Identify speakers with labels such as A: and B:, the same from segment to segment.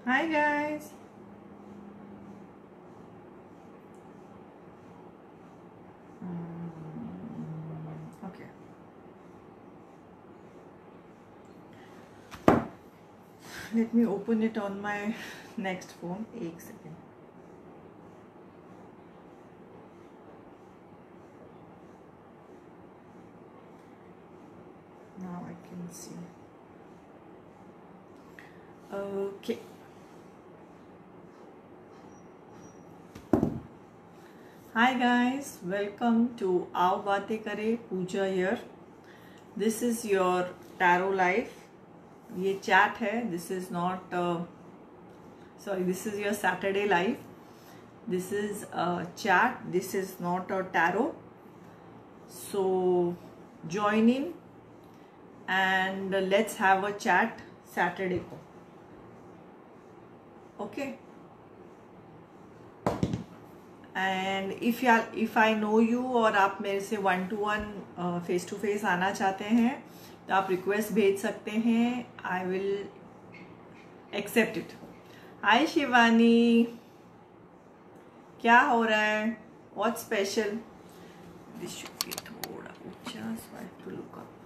A: Hi guys. Okay. Let me open it on my next phone. एक second. Now I can see. Okay. Hi guys. Welcome to आओ बातें करें. Pooja here. This is your tarot life. ये chat है. This is not. Sorry. This is your Saturday life. This is a chat. This is not a tarot. So join in and let's have a chat Saturday को. Okay. And if I know you और आप मेरे से 1-to-1 face to face आना चाहते हैं तो आप रिक्वेस्ट भेज सकते हैं. I will accept it. Hi Shivani, क्या हो रहा है? What special? This should be थोड़ा ऊंचा so I have to look up.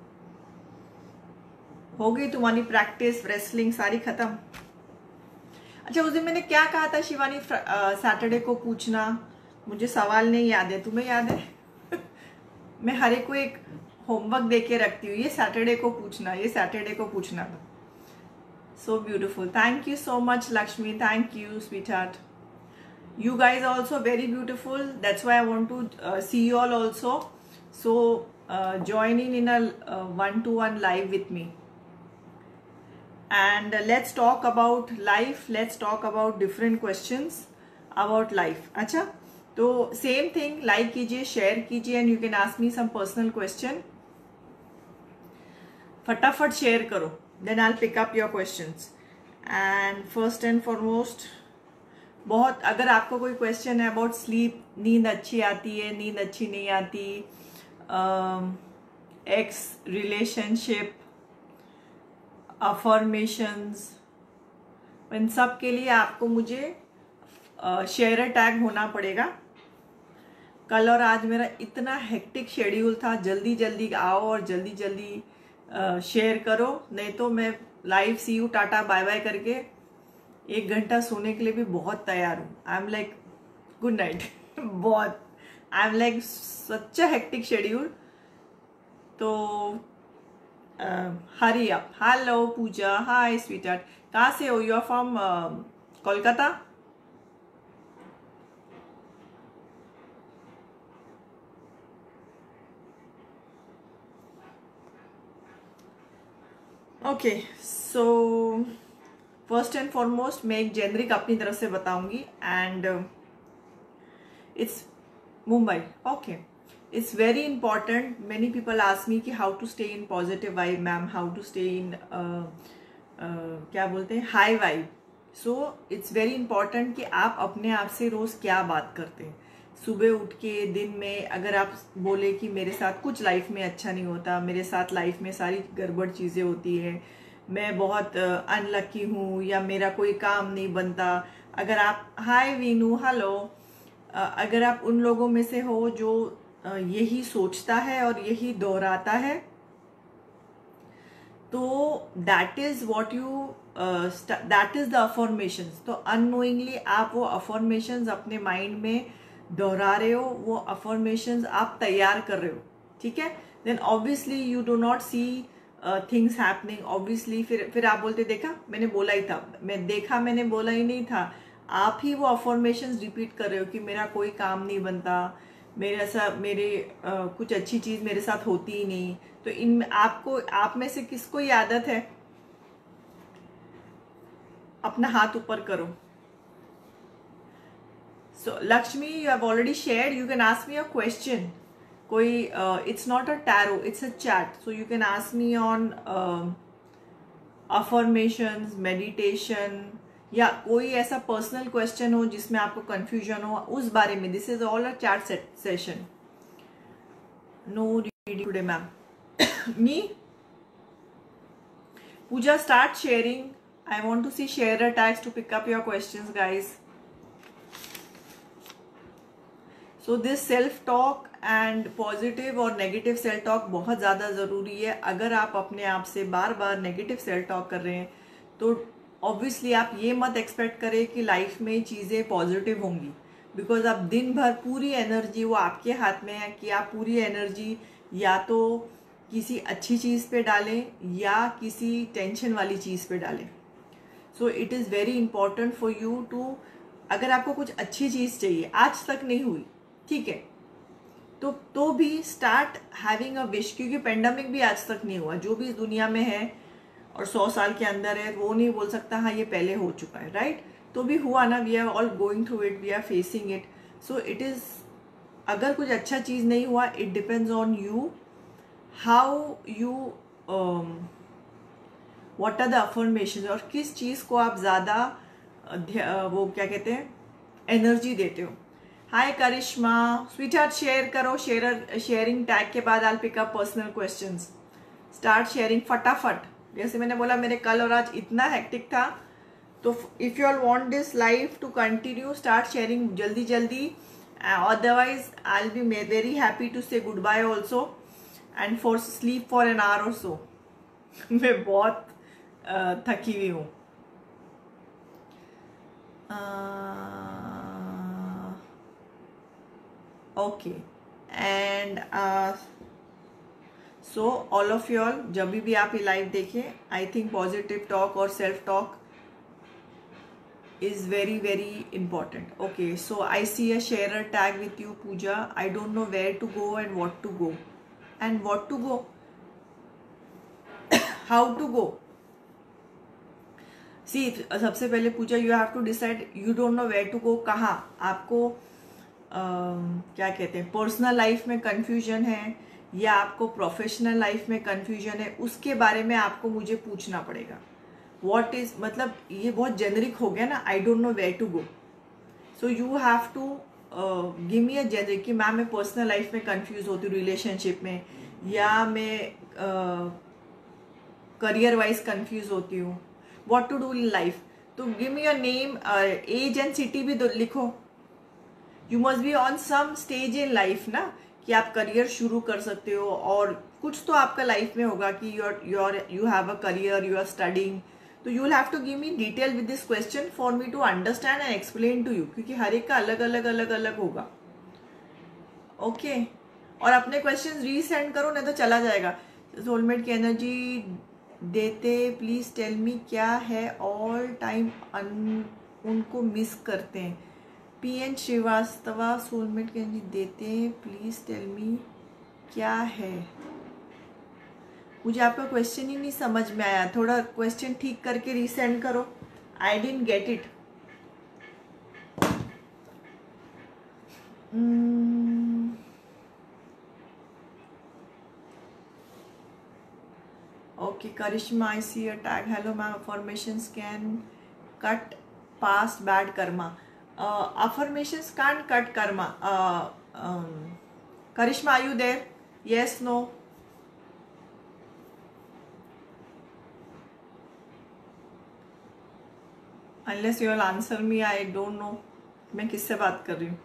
A: हो गई तुम्हारी प्रैक्टिस? रेसलिंग सारी खत्म? अच्छा, उस दिन मैंने क्या कहा था शिवानी? सैटरडे को पूछना. मुझे सवाल नहीं याद है, तुम्हें याद है? मैं हर एक को एक होमवर्क दे के रखती हूँ. ये सैटरडे को पूछना, ये सैटरडे को पूछना. So beautiful. Thank you so much Lakshmi. Thank you sweetheart. You guys also very beautiful. That's why I want to see you all also. So join in a 1-to-1 live with me. And let's talk about life. Let's talk about different questions about life. अच्छा, तो same thing, like कीजिए, share कीजिए and you can ask me some personal question. फटाफट share करो, then I will pick up your questions. And first and foremost, बहुत अगर आपको कोई क्वेश्चन है अबाउट स्लीप, नींद अच्छी आती है, नींद अच्छी नहीं आती, एक्स रिलेशनशिप, अफर्मेशंस, इन सब के लिए आपको मुझे शेयर टैग होना पड़ेगा. कल और आज मेरा इतना हेक्टिक शेड्यूल था. जल्दी जल्दी आओ और जल्दी जल्दी शेयर करो, नहीं तो मैं live see you tata bye bye करके 1 घंटा सोने के लिए भी बहुत तैयार हूँ. I am like good night. बहुत I am like such a hectic schedule. तो hurry up. Hello Pooja. Hi sweetheart. कहाँ से हो? You are from Kolkata? Okay. So first and foremost मैं एक जेनरिक अपनी तरफ से बताऊंगी and it's Mumbai. Okay. It's very important. Many people ask me कि how to stay in positive vibe, ma'am. How to stay in क्या बोलते हैं, high vibe. So it's very important कि आप अपने आप से रोज क्या बात करते हैं. सुबह उठ के दिन में अगर आप बोले कि मेरे साथ कुछ लाइफ में अच्छा नहीं होता, मेरे साथ लाइफ में सारी गड़बड़ चीज़ें होती है, मैं बहुत अनलकी हूँ या मेरा कोई काम नहीं बनता, अगर आप हाय वीनू हेलो, अगर आप उन लोगों में से हो जो यही सोचता है और यही दोहराता है, तो that is what you that is the affirmations. तो अननोइंगली आप वो अफर्मेशंस अपने माइंड में दोहरा रहे हो, वो अफर्मेशंस आप तैयार कर रहे हो. ठीक है. Then obviously you do not see things happening. Obviously फिर आप बोलते देखा मैंने बोला ही था. मैंने बोला ही नहीं था. आप ही वो अफर्मेशंस रिपीट कर रहे हो कि मेरा कोई काम नहीं बनता, कुछ अच्छी चीज मेरे साथ होती ही नहीं. तो इन आप में से किसको ये आदत है? अपना हाथ ऊपर करो. So Lakshmi, you have already shared. You can ask me a question. कोई it's not a tarot, it's a chat. So you can ask me on affirmations, meditation, या कोई ऐसा पर्सनल क्वेश्चन हो जिसमें आपको कंफ्यूजन हो उस बारे में. This is all a chat session. No reading today ma'am. Me Pooja, start sharing. I want to see sharer tags to pick up your questions, guys. So this self talk and positive और negative self talk बहुत ज़्यादा ज़रूरी है. अगर आप अपने आप से बार बार नेगेटिव सेल्फ टॉक कर रहे हैं तो ऑब्वियसली आप ये मत एक्सपेक्ट करें कि लाइफ में चीज़ें पॉजिटिव होंगी, बिकॉज आप दिन भर पूरी एनर्जी, वो आपके हाथ में है कि आप पूरी एनर्जी या तो किसी अच्छी चीज़ पे डालें या किसी टेंशन वाली चीज़ पे डालें. So it is very important for you too, अगर आपको कुछ अच्छी चीज़ चाहिए, आज तक नहीं हुई, ठीक है, तो भी स्टार्ट हैविंग अ विश, क्योंकि पेंडेमिक भी आज तक नहीं हुआ. जो भी इस दुनिया में है और 100 साल के अंदर है, वो नहीं बोल सकता हाँ ये पहले हो चुका है, राइट? तो भी हुआ ना, we are all going through it, we are facing it. So it is, अगर कुछ अच्छा चीज़ नहीं हुआ, it depends on you, how you, what are the affirmation, और किस चीज़ को आप ज़्यादा वो क्या कहते हैं, एनर्जी देते हो. हाय करिश्मा, स्वीटहार्ट शेयर करो, शेयरिंग टैग के बाद I pick up personal questions. Start sharing फटाफट. जैसे मैंने बोला, मेरे कल और आज इतना हेक्टिक था, तो if you all want this life to continue, start sharing जल्दी जल्दी. Otherwise I will be very happy to say goodbye also and for sleep for an hour और सो. मैं बहुत थकी हुई हूँ. Okay, and so all of you all, जब भी आप ये लाइव देखें, आई थिंक पॉजिटिव टॉक और self talk is very very important. Okay, so I see a sharer tag with you, Pooja. I don't know where to go and what to go how to go. See, सबसे पहले पूजा, you have to decide, you don't know where to go. कहाँ आपको क्या कहते हैं, personal life में confusion है या आपको प्रोफेशनल लाइफ में कंफ्यूजन है, उसके बारे में आपको मुझे पूछना पड़ेगा. What is, मतलब ये बहुत जेनरिक हो गया ना, I don't know where to go. So you have to give me a generic कि मैं पर्सनल लाइफ में कंफ्यूज होती हूँ, रिलेशनशिप में, या मैं करियर वाइज कंफ्यूज होती हूँ, what to do in life. तो give me your name, age and city भी लिखो. You must be on some stage in life ना, कि आप करियर शुरू कर सकते हो, और कुछ तो आपका लाइफ में होगा कि you have a career, you are studying. तो you will have to give me detail with this question for me to understand and explain to you, क्योंकि हर एक का अलग अलग होगा. ओके, और अपने क्वेश्चंस रीसेंड करो, नहीं तो चला जाएगा. सोलमेट की एनर्जी देते, प्लीज टेल मी क्या है, ऑल टाइम उनको मिस करते हैं. PN श्रीवास्तवा, सोलमेट की एनर्जी देते, प्लीज टेल मी क्या है. मुझे आपका क्वेश्चन ही नहीं समझ में आया, थोड़ा क्वेश्चन ठीक करके रीसेंड करो. I didn't get it. Okay Karishma, I see a tag. Hello ma'am, affirmations can cut past bad karma. Affirmations can't cut karma. Karishma, are you there? Yes, no? Unless you will answer me, I don't know मैं किससे बात कर रही हूँ.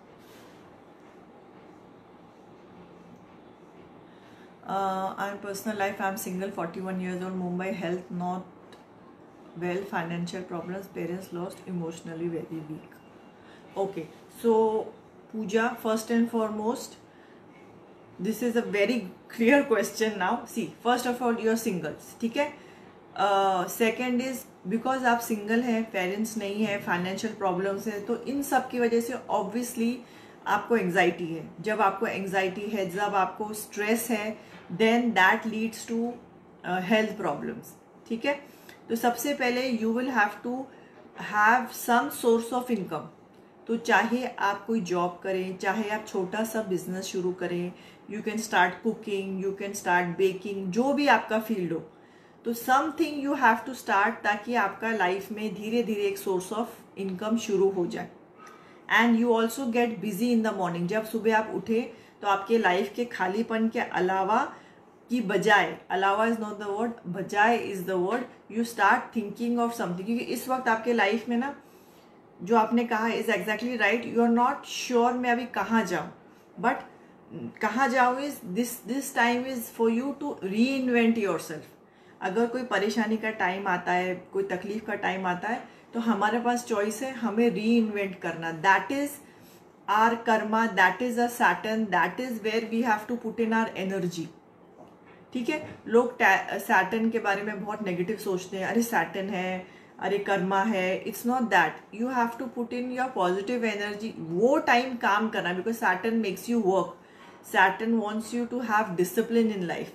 A: In personal life, I am single, 41 years old, Mumbai. Health not well, financial problems, parents lost, emotionally very weak. Okay, so Pooja, first and foremost, this is a very clear question now. See, first of all, you are single, ठीक है. Second is because आप single हैं, parents नहीं है, financial problems है, तो इन सब की वजह से ऑब्वियसली आपको एंग्जाइटी है. जब आपको एंग्जाइटी है, जब आपको स्ट्रेस है, then that leads to health problems. ठीक है, तो सबसे पहले you will have to have some source of income. तो चाहे आप कोई जॉब करें, चाहे आप छोटा सा बिजनेस शुरू करें, you can start cooking, you can start baking, जो भी आपका फील्ड हो, तो something you have to start, ताकि आपका लाइफ में धीरे धीरे एक सोर्स ऑफ इनकम शुरू हो जाए. And you also get busy in the morning. जब सुबह आप उठे तो आपके लाइफ के खालीपन के अलावा की बजाय, अलावा इज नॉट द वर्ड, बजाय is the word, you start thinking of something. क्योंकि इस वक्त आपके लाइफ में ना जो आपने कहा is exactly right. You are not sure मैं अभी कहाँ जाऊँ, बट कहाँ जाऊँ is this time is for you to reinvent yourself. अगर कोई परेशानी का टाइम आता है, कोई तकलीफ का टाइम आता है, तो हमारे पास चॉइस है हमें री इन्वेंट करना. That is our karma, that is a Saturn, that is where we have to put in our energy. ठीक है. लोग सैटर्न के बारे में बहुत नेगेटिव सोचते हैं, अरे सैटर्न है, अरे कर्मा है. It's not that. You have to put in your positive energy. वो टाइम काम करना, because Saturn makes you work. Saturn wants you to have discipline in life.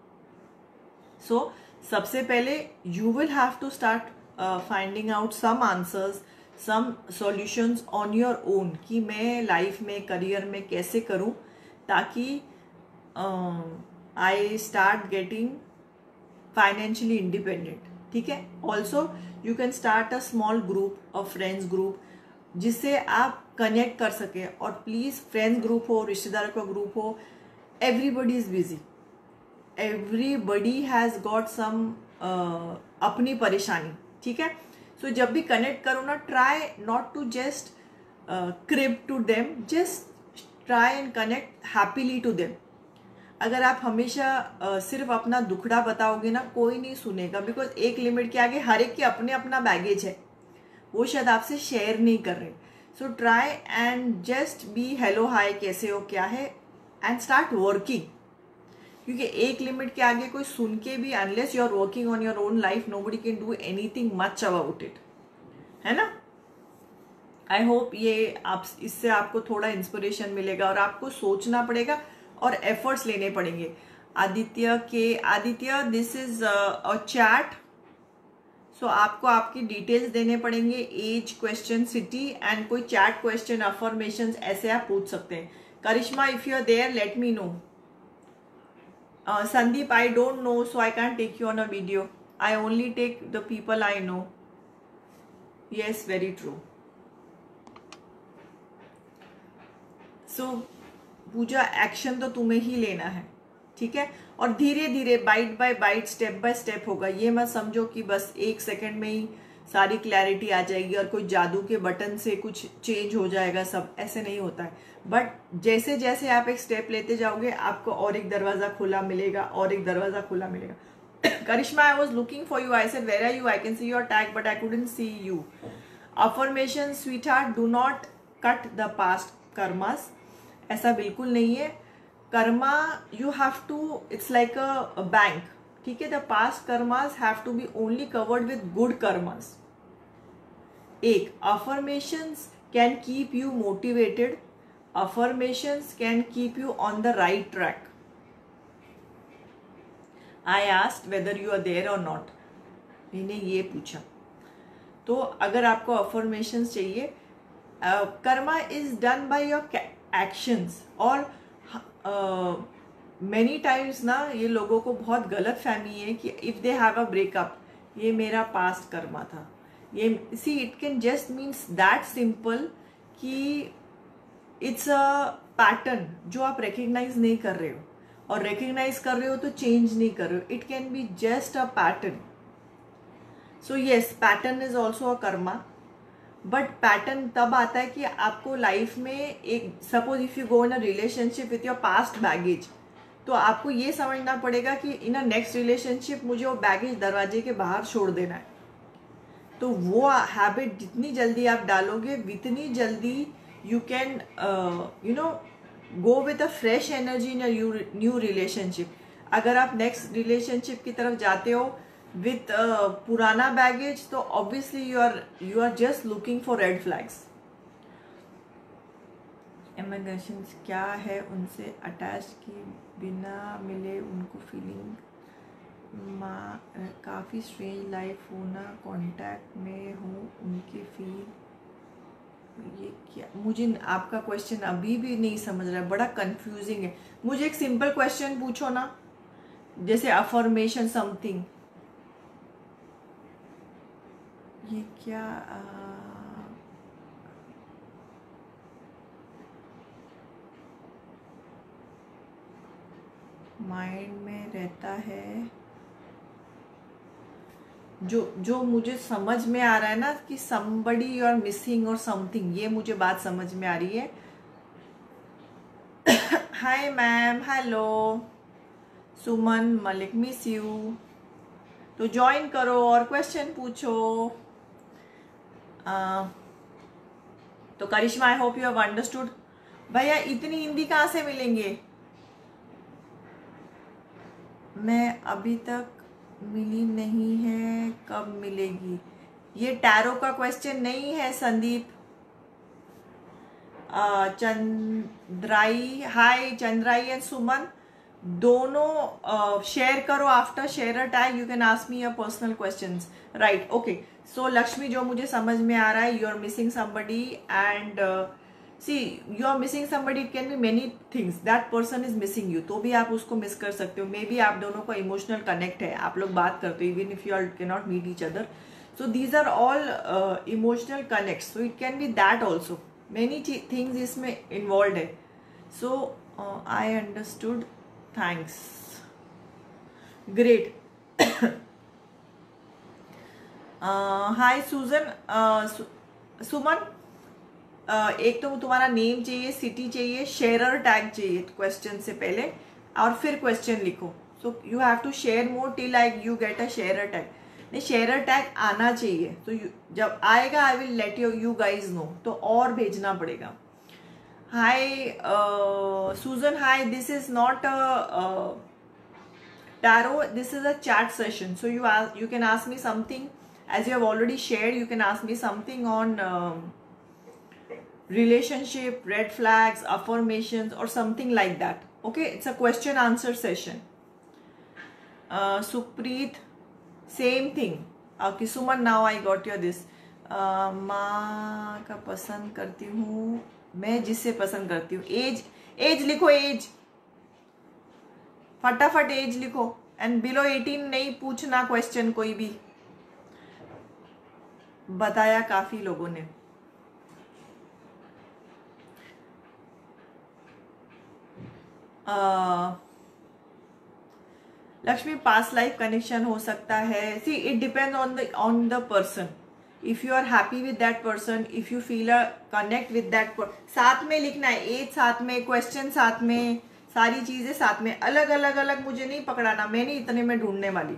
A: So सबसे पहले you will have to start finding out some answers, some solutions on your own, कि मैं life में, career में कैसे करूं ताकि I start getting financially independent. ठीक है. Also you can start a small group, a friends group, जिससे आप कनेक्ट कर सके. और प्लीज फ्रेंड्स ग्रुप हो, रिश्तेदारों का ग्रुप हो, everybody is busy, everybody has got some अपनी परेशानी. ठीक है. सो जब भी कनेक्ट करो ना, try not to just crib to them, just try and connect happily to them. अगर आप हमेशा सिर्फ अपना दुखड़ा बताओगे ना, कोई नहीं सुनेगा, बिकॉज एक लिमिट के आगे हर एक के अपने अपना बैगेज है, वो शायद आपसे शेयर नहीं कर रहे. So try and just be hello hi, कैसे हो, क्या है, एंड स्टार्ट वर्किंग. क्योंकि एक लिमिट के आगे कोई सुन के भी, unless you are working on your own life, nobody can do anything much about it, है ना. आई होप ये आप, इससे आपको थोड़ा इंस्पिरेशन मिलेगा और आपको सोचना पड़ेगा और एफर्ट्स लेने पड़ेंगे. Aditya this is a chat. So आपको आपकी डिटेल्स देने पड़ेंगे, एज, क्वेश्चन, सिटी, एंड कोई चैट क्वेश्चन, अफर्मेशन, ऐसे आप पूछ सकते हैं. Karishma, if you are there let me know. Sandeep, I don't know, so I can't take you on a video. I only take the people I know. Yes, very true. So, Pooja, action तो तुम्हें ही लेना है. ठीक है. और धीरे धीरे, bite by bite, step by step होगा. ये मत समझो कि बस एक सेकंड में ही सारी क्लैरिटी आ जाएगी और कोई जादू के बटन से कुछ चेंज हो जाएगा. सब ऐसे नहीं होता है. बट जैसे जैसे आप एक स्टेप लेते जाओगे, आपको और एक दरवाजा खुला मिलेगा, और एक दरवाजा खुला मिलेगा. Karishma, I was looking for you. I said where are you? I can see your tag but I couldn't see you. Affirmation, sweetheart, do not cut the past karmas. ऐसा बिल्कुल नहीं है. Karma, you have to, it's like a bank. ठीक है. The past karmas have to be only covered with good karmas. एक, affirmations can keep you motivated. Affirmations can keep you on the right track. I asked whether you are there or not. मैंने ये पूछा. तो अगर आपको affirmations चाहिए, karma is done by your actions. और many times ना, ये लोगों को बहुत गलत फहमी है कि if they have a breakup, ये मेरा पास्ट कर्मा था. ये see, it can just means that simple कि इट्स अ पैटर्न जो आप रिकग्नाइज नहीं कर रहे हो, और रिकग्नाइज कर रहे हो तो चेंज नहीं कर रहे हो. It can be just a pattern. So yes, pattern is also a karma. But pattern तब आता है कि आपको लाइफ में एक, suppose if you go in a relationship with your past baggage, तो आपको ये समझना पड़ेगा कि इन अ नेक्स्ट रिलेशनशिप मुझे वो बैगेज दरवाजे के बाहर छोड़ देना है. तो वो हैबिट जितनी जल्दी आप डालोगे, उतनी जल्दी you can go with a fresh energy in a new relationship. अगर आप next relationship की तरफ जाते हो with पुराना baggage, तो obviously you are just looking for red flags. Imaginations क्या है उनसे attached की बिना मिले उनको feeling काफ़ी strange life होना, contact में हूँ उनकी feel. ये क्या, मुझे आपका क्वेश्चन अभी भी नहीं समझ रहा है, बड़ा कंफ्यूजिंग है. मुझे एक सिंपल क्वेश्चन पूछो ना, जैसे अफर्मेशन समथिंग. ये क्या, माइंड में रहता है, जो मुझे समझ में आ रहा है ना कि somebody you are missing और something, ये मुझे बात समझ में आ रही है. Hi ma'am, hello Suman Malik, miss you. तो ज्वाइन करो और क्वेश्चन पूछो. तो Karishma, I hope you have understood. भैया इतनी हिंदी कहाँ से मिलेंगे? मैं अभी तक मिली नहीं है, कब मिलेगी? ये टैरो का क्वेश्चन नहीं है संदीप. चंद्राई, हाय चंद्राई एंड सुमन, दोनों शेयर करो. After share a tag you can ask me your personal questions. Right, okay. So Lakshmi, जो मुझे समझ में आ रहा है, you are missing somebody and see you are missing somebody. It can be many things. That person is missing you, तो भी आप उसको मिस कर सकते हो. मे बी आप दोनों का इमोशनल कनेक्ट है, आप लोग बात करते हो even if you are can not meet each other. So these are all emotional connect. So it can be that also. Many things इसमें इन्वॉल्व है. So I understood. Thanks, great. Hi Sujan. Suman, एक तो तुम्हारा नेम चाहिए, city चाहिए, शेयरर tag चाहिए question से पहले, और फिर क्वेश्चन लिखो. So you have to share more till like you get a sharer tag. नहीं, शेयरर टैग आना चाहिए. तो जब आएगा I will let you guys know. तो और भेजना पड़ेगा. Hi Sujan, hi. This is not a tarot, this is a chat session. So you can ask me something, as you have already shared. You can ask me something on relationship, red flags, affirmations, or something like that. Okay, it's a question answer session. Supreet, same thing. Okay, Suman, now I got your this. माँ का पसंद करती हूँ, मैं जिससे पसंद करती हूँ. एज लिखो, एज फटाफट एज लिखो. एंड बिलो 18 नहीं पूछना क्वेश्चन कोई भी. बताया काफी लोगों ने. लक्ष्मी, पास्ट लाइफ कनेक्शन हो सकता है. See it depend on the person. If you are happy with that person, if you feel a connect with that person. साथ में लिखना है, एज साथ में, क्वेश्चन साथ में, सारी चीजें साथ में. अलग अलग अलग मुझे नहीं पकड़ाना, मैं नहीं इतने में ढूंढने वाली.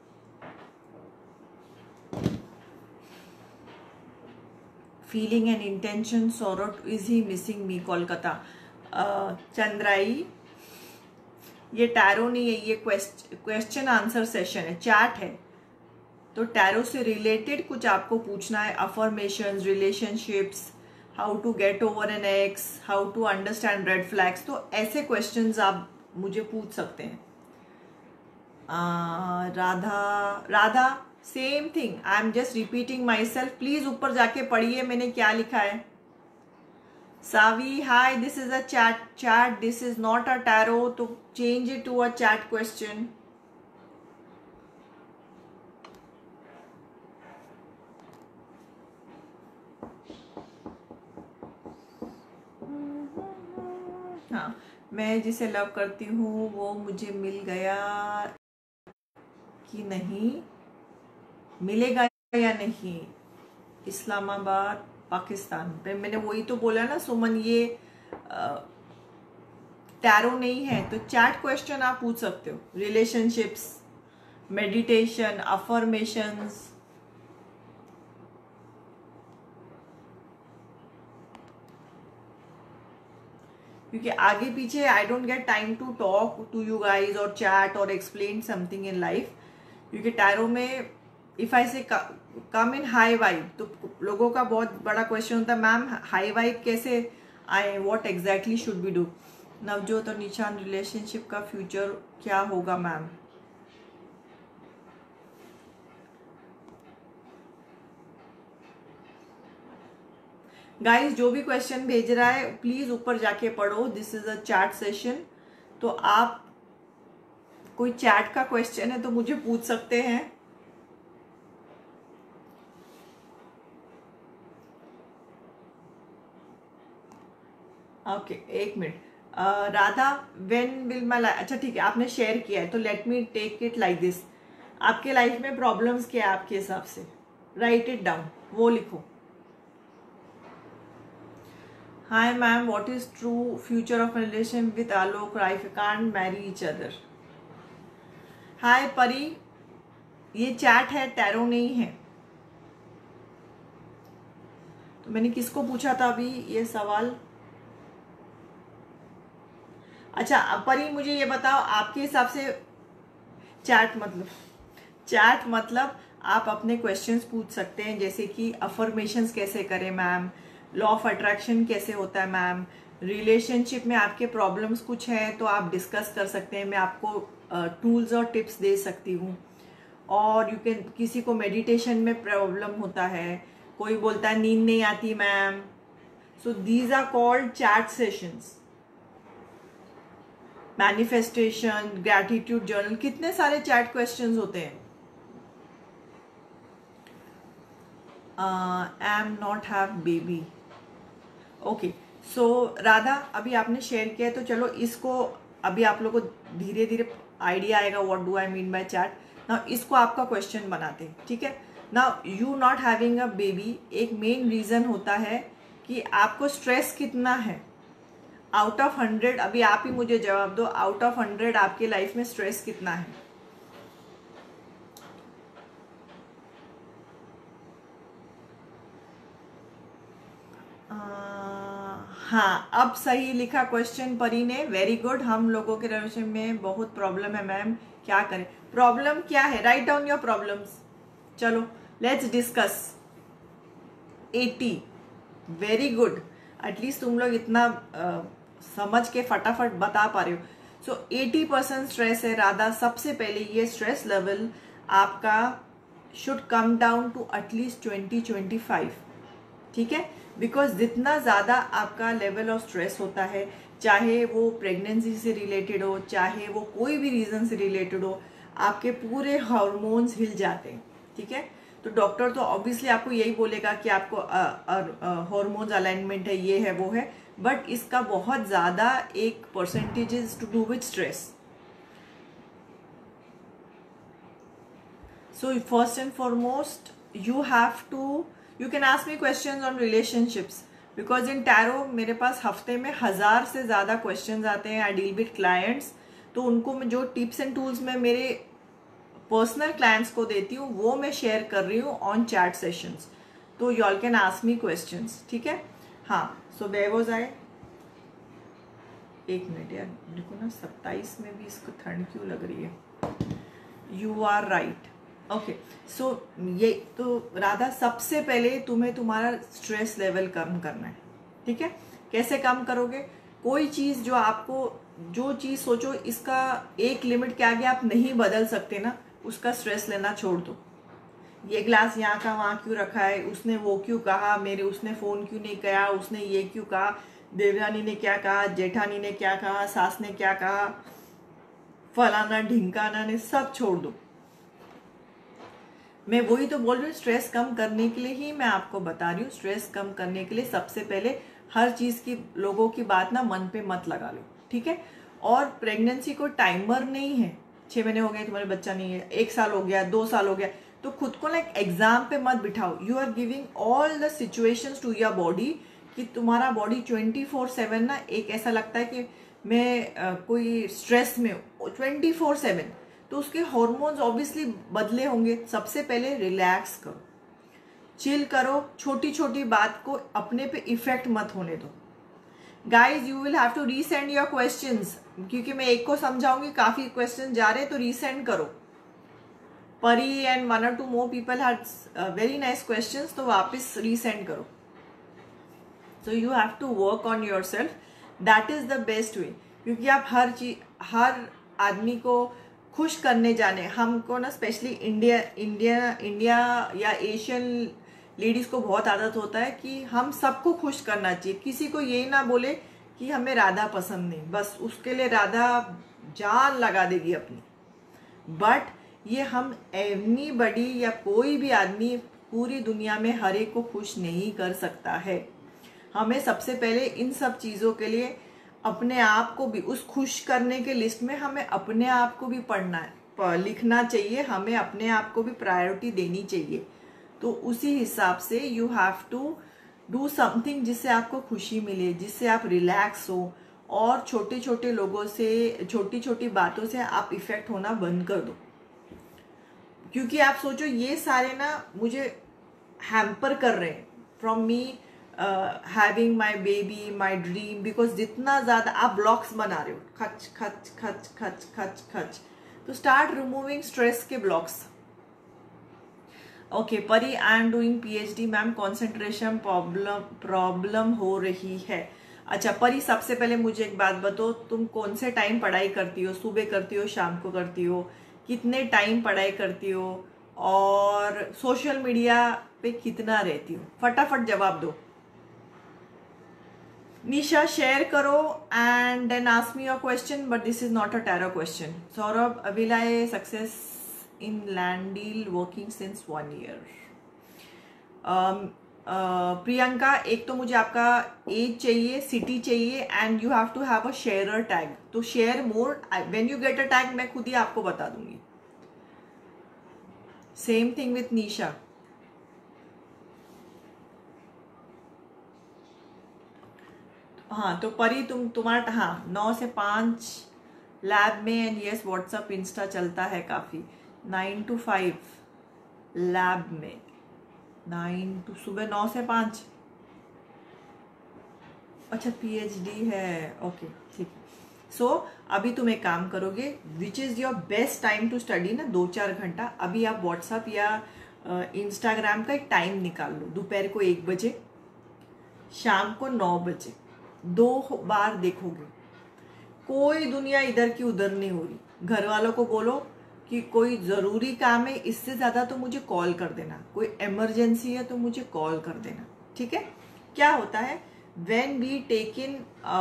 A: Feeling and intention, sorrow, is he missing me, Kolkata. Chandrai, ये टैरो नहीं है, ये क्वेश्चन आंसर सेशन है, चैट है. तो टैरो से रिलेटेड कुछ आपको पूछना है. Affirmations, relationships, how to get over an ex, how to understand red flags. तो ऐसे क्वेश्चंस आप मुझे पूछ सकते हैं. Radha, same thing. I am just repeating myself. Please ऊपर जाके पढ़िए मैंने क्या लिखा है. Saavi, hi. This is a chat. This is not a tarot. तो change it to a chat question. हाँ, मैं जिसे लव करती हूँ वो मुझे मिल गया कि नहीं, मिलेगा या नहीं. इस्लामाबाद, पाकिस्तान. मैंने वही तो बोला ना सुमन, ये टैरो नहीं है. तो चैट क्वेश्चन आप पूछ सकते हो. Relationships, meditation, affirmations. क्योंकि आगे पीछे I don't get time to talk to you guys और चैट और एक्सप्लेन समथिंग इन लाइफ. क्योंकि टैरो में if I say come in high vibe, तो लोगों का बहुत बड़ा क्वेश्चन होता है, मैम हाई वाइब कैसे आए, what exactly should be do. Navjot और निशान, रिलेशनशिप का फ्यूचर क्या होगा मैम. गाइस, जो भी क्वेश्चन भेज रहा है प्लीज ऊपर जाके पढ़ो. This is a chat session. तो आप कोई चैट का क्वेश्चन है तो मुझे पूछ सकते हैं. ओके, एक minute. Radha when will my life, अच्छा ठीक है आपने शेयर किया है तो let me take it like this. आपके लाइफ में प्रॉब्लम्स क्या है आपके हिसाब से, राइट इट डाउन, वो लिखो। Hi ma'am, what is true future of relation with Alok राइफ, can't marry each other. Hi Pari, ये चैट है, टैरो नहीं है। तो मैंने किसको पूछा था अभी ये सवाल? अच्छा परी मुझे ये बताओ आपके हिसाब से चैट मतलब आप अपने क्वेश्चंस पूछ सकते हैं, जैसे कि अफर्मेशंस कैसे करें मैम, लॉ ऑफ अट्रैक्शन कैसे होता है मैम, रिलेशनशिप में आपके प्रॉब्लम्स कुछ हैं तो आप डिस्कस कर सकते हैं, मैं आपको टूल्स और टिप्स दे सकती हूँ। और यू कैन, किसी को मेडिटेशन में प्रॉब्लम होता है, कोई बोलता है नींद नहीं आती ma'am, so these are called chat sessions. Manifestation, gratitude journal, कितने सारे चैट क्वेश्चंस होते हैं। Am not have baby, okay. So Radha अभी आपने शेयर किया है तो चलो इसको अभी आप लोगों को धीरे धीरे आइडिया आएगा what do I mean by chat. Now इसको आपका क्वेश्चन बनाते हैं, ठीक है। Now you not having a baby, एक मेन रीजन होता है कि आपको स्ट्रेस कितना है। आउट ऑफ 100 अभी आप ही मुझे जवाब दो, आउट ऑफ 100 आपकी लाइफ में स्ट्रेस कितना है? हाँ अब सही लिखा क्वेश्चन परी ने, वेरी गुड। हम लोगों के रिलेशन में बहुत प्रॉब्लम है मैम, क्या करें? प्रॉब्लम क्या है? Write down your problems. चलो let's discuss. 80, very good. At least तुम लोग इतना समझ के फटाफट बता पा रहे हो। सो 80% स्ट्रेस है राधा। सबसे पहले ये स्ट्रेस लेवल आपका should come down to at least 20-25, ठीक है। बिकॉज जितना ज़्यादा आपका लेवल ऑफ स्ट्रेस होता है, चाहे वो प्रेगनेंसी से रिलेटेड हो, चाहे वो कोई भी रीज़न से रिलेटेड हो, आपके पूरे हार्मोन्स हिल जाते हैं, ठीक है। तो डॉक्टर तो ऑब्वियसली आपको यही बोलेगा कि आपको हार्मोन्स अलाइनमेंट है, ये है वो है, बट इसका बहुत ज़्यादा एक percentage is to do with stress. So first and foremost you have to, you can ask me questions on relationships because in tarot मेरे पास हफ्ते में 1000 से ज़्यादा questions आते हैं। I deal with clients, तो उनको मैं जो टिप्स एंड टूल्स मैं मेरे पर्सनल क्लाइंट्स को देती हूँ वो मैं शेयर कर रही हूँ ऑन चैट सेशंस। तो you all can ask me questions, ठीक है। हाँ सो where was I? एक मिनट यार, देखो ना 27 में भी इसको ठंड क्यों लग रही है। You are right. Okay so ये तो राधा, सबसे पहले तुम्हें तुम्हारा स्ट्रेस लेवल कम करना है, ठीक है। कैसे कम करोगे? कोई चीज़ जो आपको, जो चीज़ सोचो इसका एक लिमिट के आगे आप नहीं बदल सकते ना, उसका स्ट्रेस लेना छोड़ दो। ये ग्लास यहाँ का वहाँ क्यों रखा है, उसने वो क्यों कहा, मेरे उसने फ़ोन क्यों नहीं किया, उसने ये क्यों कहा, देवरानी ने क्या कहा, जेठानी ने क्या कहा, सास ने क्या कहा, फलाना ढिंकाना ने, सब छोड़ दो। मैं वही तो बोल रही हूँ, स्ट्रेस कम करने के लिए ही मैं आपको बता रही हूँ। स्ट्रेस कम करने के लिए सबसे पहले हर चीज़ की, लोगों की बात ना मन पे मत लगा लो, ठीक है। और प्रेगनेंसी को टाइमर नहीं है, 6 महीने हो गए तुम्हारे बच्चा नहीं है, 1 साल हो गया, 2 साल हो गया, तो खुद को ना एक एग्जाम पे मत बिठाओ। You are giving all the situations to your body कि तुम्हारा बॉडी 24/7 ना, एक ऐसा लगता है कि मैं कोई स्ट्रेस में 24/7, तो उसके हार्मोन्स ऑब्वियसली बदले होंगे। सबसे पहले रिलैक्स करो, चिल करो, छोटी छोटी बात को अपने पे इफेक्ट मत होने दो। Guys you will have to resend your questions, क्योंकि मैं एक को समझाऊंगी, काफी क्वेश्चन जा रहे हैं, तो रीसेंड करो। Pari and 1 or 2 more people had very nice questions, तो वापस रीसेंड करो। So you have to work on yourself, that is the best way. क्योंकि आप हर आदमी को खुश करने जाने, हमको ना स्पेशली इंडिया या एशियन लेडीज़ को बहुत आदत होता है कि हम सबको खुश करना चाहिए। किसी को ये ना बोले कि हमें राधा पसंद नहीं, बस उसके लिए राधा जान लगा देगी अपनी। बट ये हम एनीबडी या कोई भी आदमी पूरी दुनिया में हर एक को खुश नहीं कर सकता है। हमें सबसे पहले इन सब चीज़ों के लिए अपने आप को भी उस खुश करने के लिस्ट में हमें अपने आप को भी पढ़ना है, लिखना चाहिए, हमें अपने आप को भी प्रायोरिटी देनी चाहिए। तो उसी हिसाब से you have to do something जिससे आपको खुशी मिले, जिससे आप रिलैक्स हो, और छोटे छोटे लोगों से, छोटी छोटी बातों से आप इफेक्ट होना बंद कर दो। क्योंकि आप सोचो ये सारे ना मुझे हैम्पर कर रहे हैं from me having my baby, my dream, because जितना ज्यादा आप ब्लॉक्स बना रहे हो, खच खच खच खच खच खच, तो स्टार्ट रिमूविंग स्ट्रेस के blocks. Okay Pari, I am doing PhD ma'am, concentration problem हो रही है। अच्छा परी, सबसे पहले मुझे एक बात बताओ, तुम कौन से टाइम पढ़ाई करती हो? सुबह करती हो, शाम को करती हो? कितने टाइम पढ़ाई करती हो? और सोशल मीडिया पे कितना रहती हो? फटाफट जवाब दो। निशा शेयर करो and then ask me your question, but this is not a tarot question. Saurabh, will I success in land deal working since 1 year? Priyanka, एक तो मुझे आपका एज चाहिए, सिटी चाहिए, and you have to have a sharer tag. तो share more, when you get a tag मैं खुद ही आपको बता दूंगी। Same thing with Nisha. हाँ तो परी, तुम्हारा हाँ 9 से 5 लैब में, एंड यस व्हाट्सअप इंस्टा चलता है काफ़ी। 9 to 5 लैब में, 9 to सुबह 9 से 5। अच्छा PhD है, ओके ठीक है। सो अभी तुम एक काम करोगे, which is your best time to study ना, 2-4 घंटा अभी आप व्हाट्सअप या इंस्टाग्राम का एक टाइम निकाल लो। दोपहर को 1 बजे, शाम को 9 बजे, 2 बार देखोगे। कोई दुनिया इधर की उधर नहीं हो रही। घर वालों को बोलो कि कोई ज़रूरी काम है, इससे ज़्यादा तो मुझे कॉल कर देना, कोई इमरजेंसी है तो मुझे कॉल कर देना, ठीक है? क्या होता है when we take in,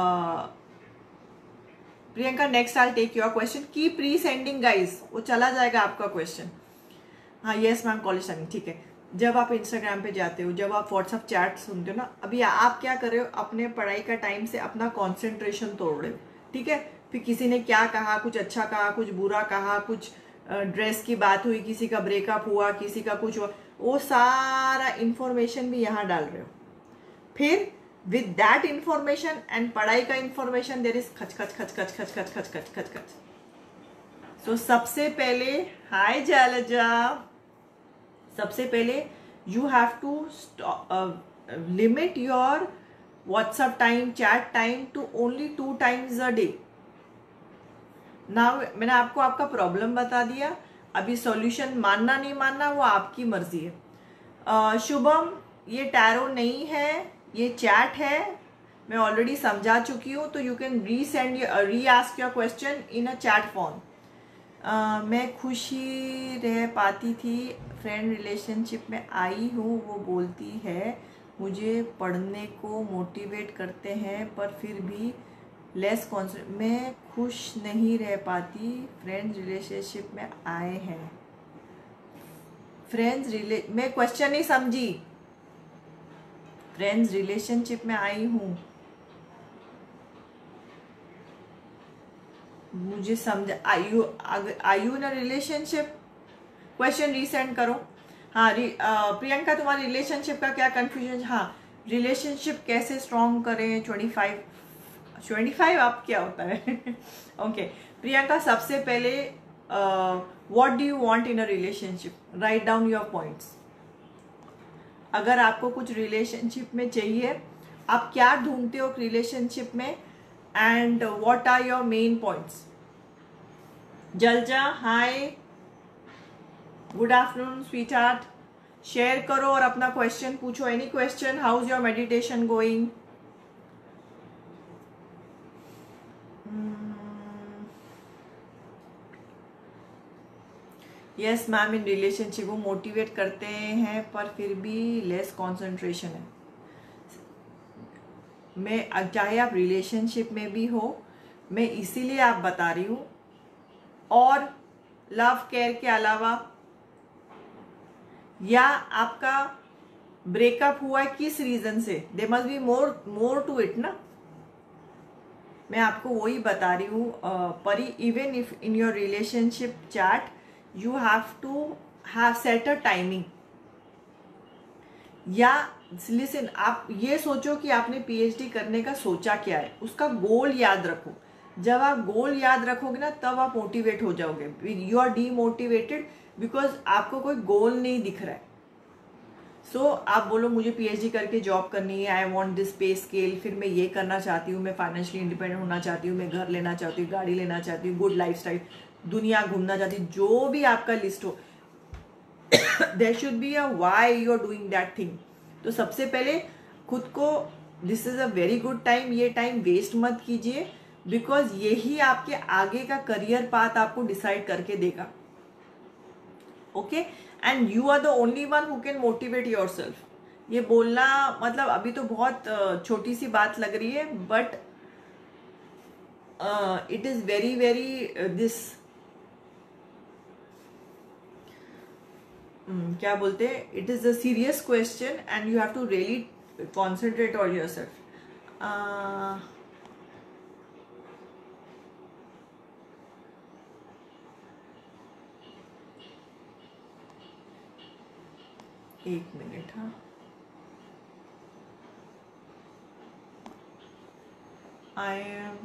A: Priyanka next I take your question, keep resending guys, वो चला जाएगा आपका क्वेश्चन। हाँ यस मैम, कॉलेज टाइमिंग ठीक है। जब आप इंस्टाग्राम पे जाते हो, जब आप व्हाट्सअप चैट सुनते हो ना, अभी आप क्या कर रहे हो, अपने पढ़ाई का टाइम से अपना कॉन्सेंट्रेशन तोड़ रहे हो, ठीक है? फिर किसी ने क्या कहा, कुछ अच्छा कहा, कुछ बुरा कहा, कुछ ड्रेस की बात हुई, किसी का ब्रेकअप हुआ, किसी का कुछ हुआ, वो सारा इंफॉर्मेशन भी यहाँ डाल रहे हो। फिर विद दैट इंफॉर्मेशन एंड पढ़ाई का इंफॉर्मेशन, देयर इज खच खच खच खच खच खच खच खच खच खच। सो सबसे पहले, हाय जलजा, सबसे पहले you have to limit your WhatsApp time, chat time to only 2 times a day. Now मैंने आपको आपका प्रॉब्लम बता दिया, अभी सॉल्यूशन मानना नहीं मानना वो आपकी मर्जी है। शुभम, ये टैरो नहीं है, ये चैट है, मैं ऑलरेडी समझा चुकी हूँ, तो you can re ask your question in a chat form. मैं खुशी रह पाती थी, फ्रेंड रिलेशनशिप में आई हूँ, वो बोलती है मुझे पढ़ने को मोटिवेट करते हैं, पर फिर भी लेस कॉन्सेंट्रेट, मैं खुश नहीं रह पाती, फ्रेंड्स रिलेशनशिप में आए हैं। मैं क्वेश्चन नहीं समझी। फ्रेंड्स रिलेशनशिप में आई हूँ, मुझे समझ, I you in a relationship? Question resend करो। हाँ प्रियंका, तुम्हारी रिलेशनशिप का क्या कंफ्यूजन? हाँ, रिलेशनशिप कैसे स्ट्रॉन्ग करें? 25 आप क्या होता है? ओके प्रियंका, सबसे पहले what do you want in a relationship? Write down your points. अगर आपको कुछ रिलेशनशिप में चाहिए, आप क्या ढूंढते हो रिलेशनशिप में, and what are your main points? Jalaja, hi, good afternoon sweet heart, share करो और अपना क्वेश्चन पूछो। Any question? How is your meditation going? Yes ma'am, in relationship वो मोटिवेट करते हैं, पर फिर भी लेस कंसंट्रेशन है। मैं, चाहे आप रिलेशनशिप में भी हो, मैं इसीलिए आप बता रही हूँ, और लव केयर के अलावा, या आपका ब्रेकअप हुआ है किस रीजन से, they must be more to it ना। मैं आपको वही बता रही हूँ Pari, even if in your relationship chat you have to have set a timing, या लिसन, आप ये सोचो कि आपने पीएचडी करने का सोचा क्या है, उसका गोल याद रखो। जब आप गोल याद रखोगे ना तब आप मोटिवेट हो जाओगे। यू आर डीमोटिवेटेड बिकॉज आपको कोई गोल नहीं दिख रहा है। सो आप बोलो मुझे पीएचडी करके जॉब करनी है, I want this pay scale, फिर मैं ये करना चाहती हूँ, मैं फाइनेंशियली इंडिपेंडेंट होना चाहती हूँ, मैं घर लेना चाहती हूँ, गाड़ी लेना चाहती हूँ, गुड लाइफस्टाइल, दुनिया घूमना चाहती हूँ, जो भी आपका लिस्ट हो, there should be a why you are doing that thing. तो सबसे पहले खुद को, this is a very good time, ये टाइम वेस्ट मत कीजिए, बिकॉज यही आपके आगे का करियर पाथ आपको डिसाइड करके देगा। Okay, and you are the only one who can motivate yourself. ये बोलना मतलब अभी तो बहुत छोटी सी बात लग रही है, but it is very very this क्या बोलते हैं, it is a serious question and you have to really concentrate on yourself. एक मिनट, हाँ, I am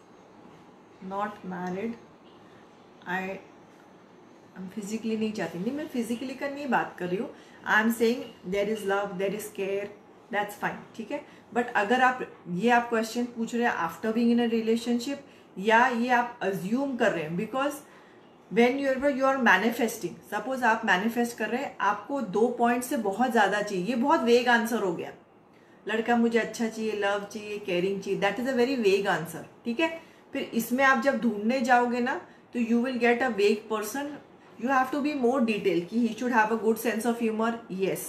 A: not married, I physically नहीं चाहती, नहीं मैं फिजिकली का नहीं बात कर रही हूँ, I am saying there is love, there is care, that's fine, ठीक है। बट अगर आप क्वेश्चन पूछ रहे हैं after being in a relationship, या ये आप अज्यूम कर रहे हैं, because when you are manifesting, suppose आप मैनिफेस्ट कर रहे हैं, आपको 2 पॉइंट से बहुत ज्यादा चाहिए, ये बहुत वेग आंसर हो गया। लड़का मुझे अच्छा चाहिए, लव चाहिए, केयरिंग चाहिए, that is a very vague answer, ठीक है। फिर इसमें आप जब ढूंढने जाओगे ना तो you will get a vague person. You have to be more detailed कि he should have a good sense of humor, yes,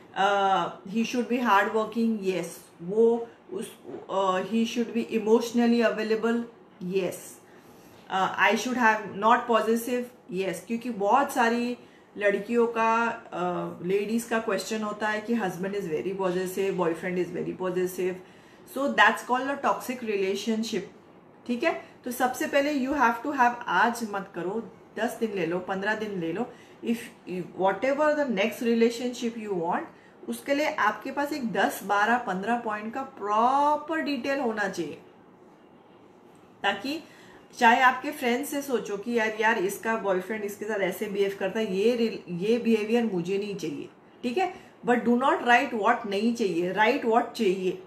A: he should be hard working, yes, वो उस he should be emotionally available, yes, I should have not possessive, yes, क्योंकि बहुत सारी लड़कियों का ladies का question होता है कि husband is very possessive, boyfriend is very possessive, so that's called a toxic relationship, ठीक है। तो सबसे पहले यू हैव टू हैव, आज मत करो, 10 दिन ले लो, 15 दिन ले लो, if whatever the next relationship you want, उसके लिए आपके पास एक 10, 12, 15 पॉइंट का प्रॉपर डिटेल होना चाहिए, ताकि चाहे आपके फ्रेंड से सोचो कि यार इसका बॉयफ्रेंड इसके साथ ऐसे बिहेव करता है, ये बिहेवियर मुझे नहीं चाहिए, ठीक है। But do not write what नहीं चाहिए, राइट व्हाट चाहिए।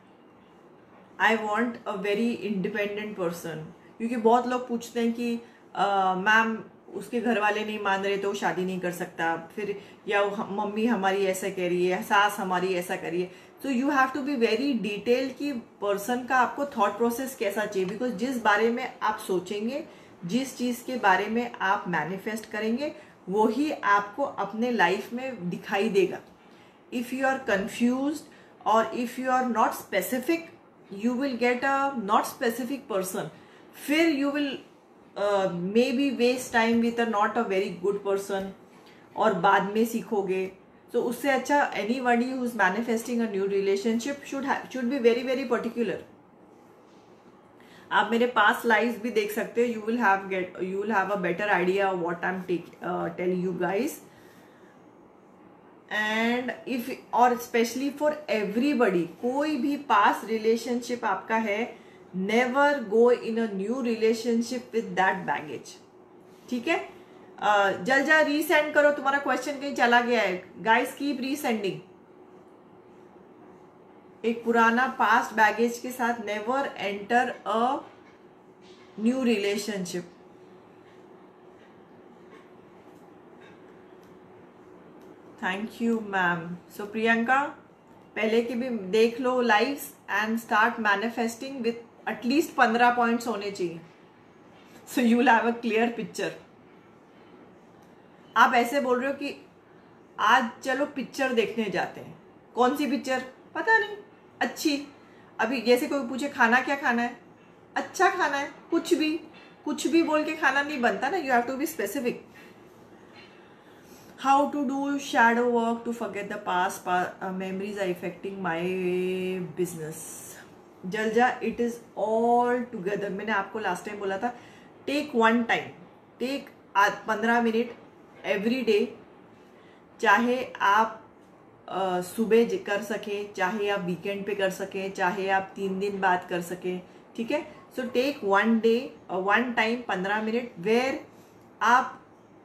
A: I want a very independent person, क्योंकि बहुत लोग पूछते हैं कि मैम उसके घर वाले नहीं मान रहे तो वो शादी नहीं कर सकता, फिर या मम्मी हमारी ऐसा कह रही है, सास हमारी ऐसा कह रही है। तो you have to be very detailed कि पर्सन का आपको थॉट प्रोसेस कैसा चाहिए, बिकॉज जिस बारे में आप सोचेंगे, जिस चीज के बारे में आप मैनिफेस्ट करेंगे, वो ही आपको अपने लाइफ में दिखाई देगा। इफ यू आर कंफ्यूज्ड और if you are not specific, you will get a not specific person, फिर you will maybe waste time with a not a very good person, और बाद में सीखोगे। तो उससे अच्छा anybody who is manifesting a new relationship should be very very particular। आप मेरे पास्ट लाइव्स भी देख सकते हो, you will have a better idea of what I'm telling you guys। And if और स्पेशली फॉर एवरीबडी, कोई भी past relationship आपका है, never go in a new relationship with that baggage, ठीक है। जल्द जा रीसेंड करो, तुम्हारा क्वेश्चन कहीं चला गया है, गाइस कीप रीसेंडिंग। एक पुराना पास्ट बैगेज के साथ never enter a new relationship. Thank you ma'am. So Priyanka, पहले के भी देख लो lives and start manifesting with at least 15 points होने चाहिए, so you will have a clear picture. आप ऐसे बोल रहे हो कि आज चलो पिक्चर देखने जाते हैं, कौन सी पिक्चर, पता नहीं, अच्छी। अभी जैसे कोई पूछे खाना क्या खाना है, अच्छा खाना है, कुछ भी बोल के खाना नहीं बनता ना, you have to be specific. How to do shadow work to forget the past memories are affecting my business? जल जा, इट इज ऑल टुगेदर। मैंने आपको लास्ट टाइम बोला था, take one time, take 15 minute every day, चाहे आप सुबह कर सके, चाहे आप वीकेंड पे कर सके, चाहे आप 3 दिन बाद कर सके, ठीक है। So take one day, one time 15 minute where आप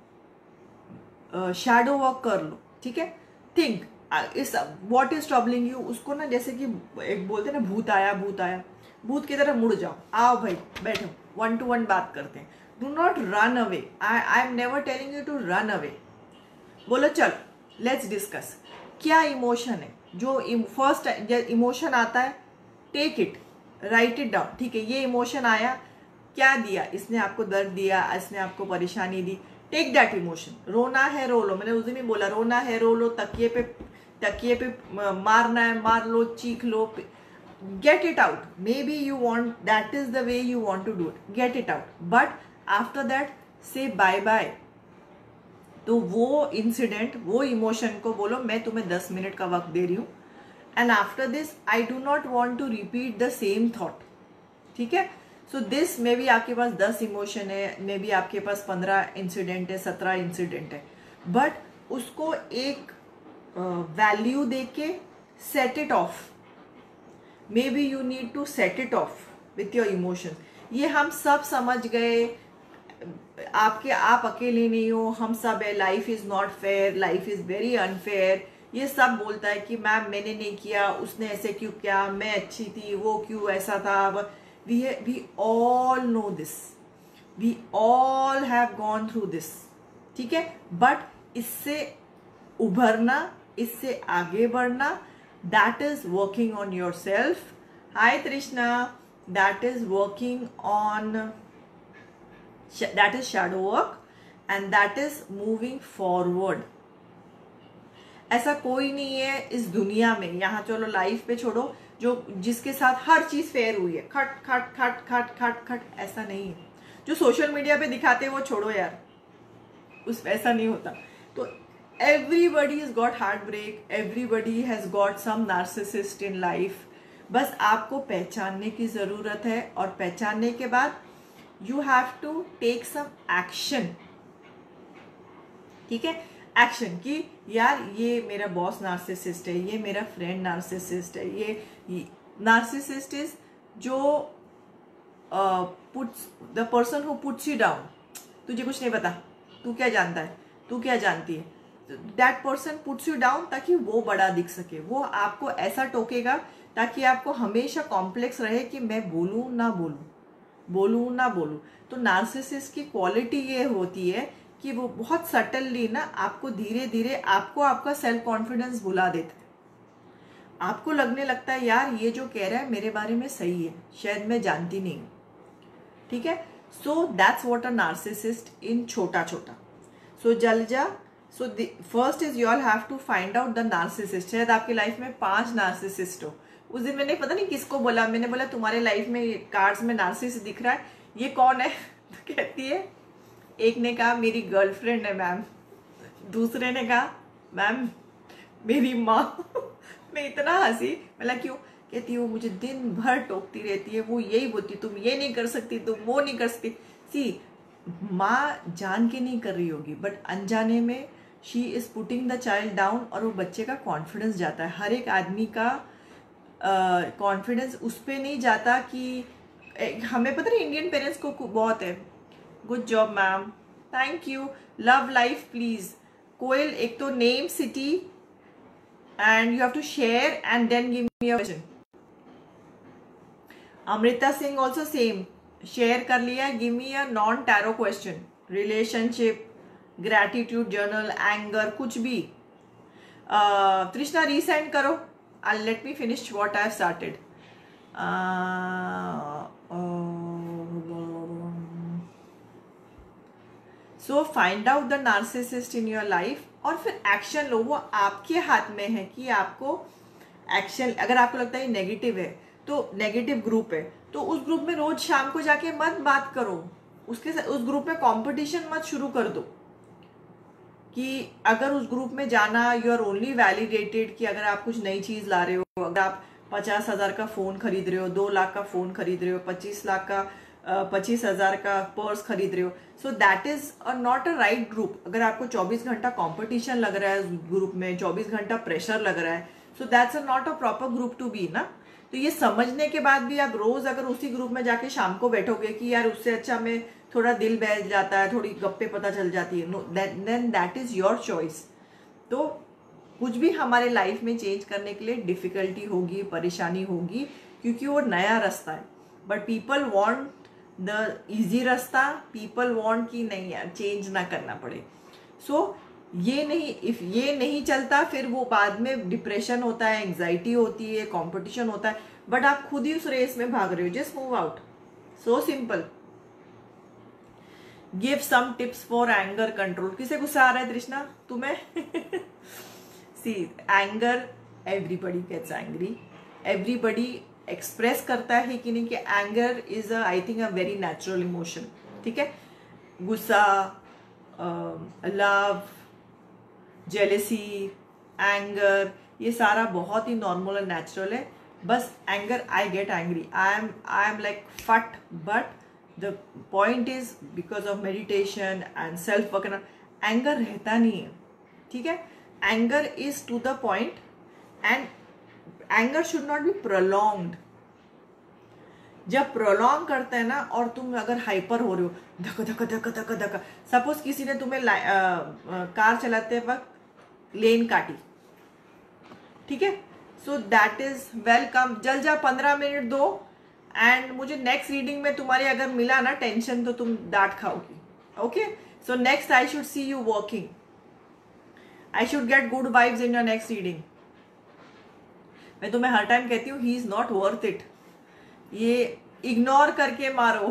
A: शैडो वॉक कर लो, ठीक है। थिंक इस व्हाट इज ट्रबलिंग यू, उसको ना जैसे कि एक बोलते हैं ना, भूत आया भूत आया, भूत की तरह मुड़ जाओ, आओ भाई बैठो, 1 to 1 बात करते हैं। Do not run away, I am never telling you to run away. बोलो चल लेट्स डिस्कस, क्या इमोशन है, जो फर्स्ट इमोशन आता है, take it, write it down, ठीक है। ये इमोशन आया, क्या दिया इसने आपको, दर्द दिया, इसने आपको परेशानी दी, टेक दैट इमोशन। रोना है रो लो, मैंने उस दिन ही बोला, रोना है रो लो, तकिए पे मारना है मार लो, चीख लो, get it out. Maybe you want, that is the way you want to do it, get it out, but after that say bye bye. तो वो इंसिडेंट, वो इमोशन को बोलो मैं तुम्हें 10 मिनट का वक्त दे रही हूँ, and after this I do not want to repeat the same thought, ठीक है। सो दिस मे बी आपके पास 10 इमोशन है, मे बी आपके पास 15 इंसिडेंट है, 17 इंसिडेंट है, बट उसको एक वैल्यू दे के set it off. Maybe you need to set it off with your emotion. ये हम सब समझ गए, आप अकेले नहीं हो, हम सब है। Life is not fair, life is very unfair, ये सब बोलता है कि मैम मैंने नहीं किया, उसने ऐसे क्यों किया, मैं अच्छी थी, वो क्यों ऐसा था। We all know this, we all have gone through this, ठीक है। बट इससे उभरना, इससे आगे बढ़ना, that is working on yourself. Hi Trishna, that is working on, that is shadow work and that is moving forward। ऐसा कोई नहीं है इस दुनिया में, यहाँ चलो लाइफ पे छोड़ो, जो जिसके साथ हर चीज फेयर हुई है, खट खट खट खट खट खट, ऐसा नहीं है। जो सोशल मीडिया पे दिखाते हैं वो छोड़ो यार, उस ऐसा नहीं होता। तो everybody is got heart break, everybody has got some narcissist in life. बस आपको पहचानने की जरूरत है, और पहचानने के बाद you have to take some action, ठीक है। एक्शन कि यार ये मेरा बॉस नार्सिसिस्ट है, ये मेरा फ्रेंड नार्सिसिस्ट है, ये नार्सिसिस्ट इज जो puts the person who puts you down. तुझे कुछ नहीं पता, तू क्या जानता है, तू क्या जानती है, that person puts you down ताकि वो बड़ा दिख सके। वो आपको ऐसा टोकेगा ताकि आपको हमेशा कॉम्प्लेक्स रहे कि मैं बोलूं ना बोलूं, बोलूं ना बोलूं। तो नार्सिसिस्ट की क्वालिटी ये होती है कि वो बहुत सटनली ना आपको धीरे धीरे आपको आपका सेल्फ कॉन्फिडेंस भुला देता है। आपको लगने लगता है यार ये जो कह रहा है मेरे बारे में सही है, शायद मैं जानती नहीं हूँ, ठीक है। So that's what a narcissist in छोटा छोटा। So Jalaja, so first is you all have to find out the narcissist. शायद आपकी लाइफ में 5 नार्सिसिस्ट हो। उस दिन मैंने पता नहीं किसको बोला, मैंने बोला तुम्हारे लाइफ में कार्ड्स में नार्सिसिस्ट दिख रहा है, ये कौन है? तो कहती है, एक ने कहा मेरी गर्लफ्रेंड है मैम, दूसरे ने कहा मैम मेरी माँ। मैं इतना हंसी, मतलब क्यों? कहती है वो मुझे दिन भर टोकती रहती है, वो यही बोलती तुम ये नहीं कर सकती, तुम वो नहीं कर सकती। सी, माँ जान के नहीं कर रही होगी, बट अनजाने में she is putting the child down, और वो बच्चे का कॉन्फिडेंस जाता है। हर एक आदमी का कॉन्फिडेंस उस पर नहीं जाता कि हमें पता नहीं, इंडियन पेरेंट्स को बहुत है। Good job ma'am, thank you, love life please. Koyal, एक तो name city and you have to share and then give me a question. Amrita Singh also same, share कर लिया, give me a non tarot question, relationship, gratitude journal, anger, कुछ भी। तृष्णा resend करो, let me finish what I have started. So find out the narcissist in your life, और फिर action लो। वो आपके हाथ में है कि आपको एक्शन, अगर आपको लगता है नेगेटिव है तो नेगेटिव ग्रुप है तो उस ग्रुप में रोज शाम को जाके मत बात करो, उसके साथ उस ग्रुप में कंपटीशन मत शुरू कर दो कि अगर उस ग्रुप में जाना, यू आर ओनली वैलिडेटेड कि अगर आप कुछ नई चीज ला रहे हो, अगर आप 50,000 का फ़ोन खरीद रहे हो, 2 लाख का फ़ोन खरीद रहे हो, 25,000 का पर्स खरीद रहे हो, so that is not a right group. अगर आपको 24 घंटा कॉम्पिटिशन लग रहा है ग्रुप में, 24 घंटा प्रेशर लग रहा है, so that's not a proper group to be ना. तो ये समझने के बाद भी आप रोज अगर उसी ग्रुप में जाके शाम को बैठोगे कि यार उससे अच्छा मैं थोड़ा दिल बहल जाता है, थोड़ी गप्पे पता चल जाती है, no then that is your choice. तो कुछ भी हमारे लाइफ में चेंज करने के लिए डिफिकल्टी होगी, परेशानी होगी, क्योंकि वो नया रास्ता है. But people want the easy रास्ता, पीपल वांट कि नहीं यार चेंज ना करना पड़े. सो ये नहीं, इफ ये नहीं चलता फिर वो बाद में डिप्रेशन होता है, एंग्जाइटी होती है, कंपटीशन होता है. बट आप खुद ही उस रेस में भाग रहे हो. Just move out. So simple. Give some tips for anger control. किसे गुस्सा आ रहा है तृष्णा तुम्हें? See anger, everybody gets angry, everybody express करता है कि नहीं, कि anger is I think a very natural emotion. ठीक है, गुस्सा, लव, जेलेसी, एंगर, ये सारा बहुत ही नॉर्मल और नेचुरल है. बस anger, I get angry, I am like फट, but the point is because of meditation and self work anger रहता नहीं है. ठीक है, anger is to the point and anger should not be prolonged. जब प्रोलॉन्ग करते हैं ना, और तुम अगर हाइपर हो रहे हो, धक्का धक्का धक्का धक्का धक्का, सपोज किसी ने तुम्हें कार चलाते वक्त लेन काटी, ठीक है, सो दैट इज वेलकम. जल जा 15 मिनट दो, एंड मुझे नेक्स्ट रीडिंग में तुम्हारे अगर मिला ना टेंशन, तो तुम डांट खाओगी. Okay, so next I should see you working, I should get good vibes in your next reading. मैं तुम्हें हर टाइम कहती हूँ he is not worth it. ये इग्नोर करके मारो.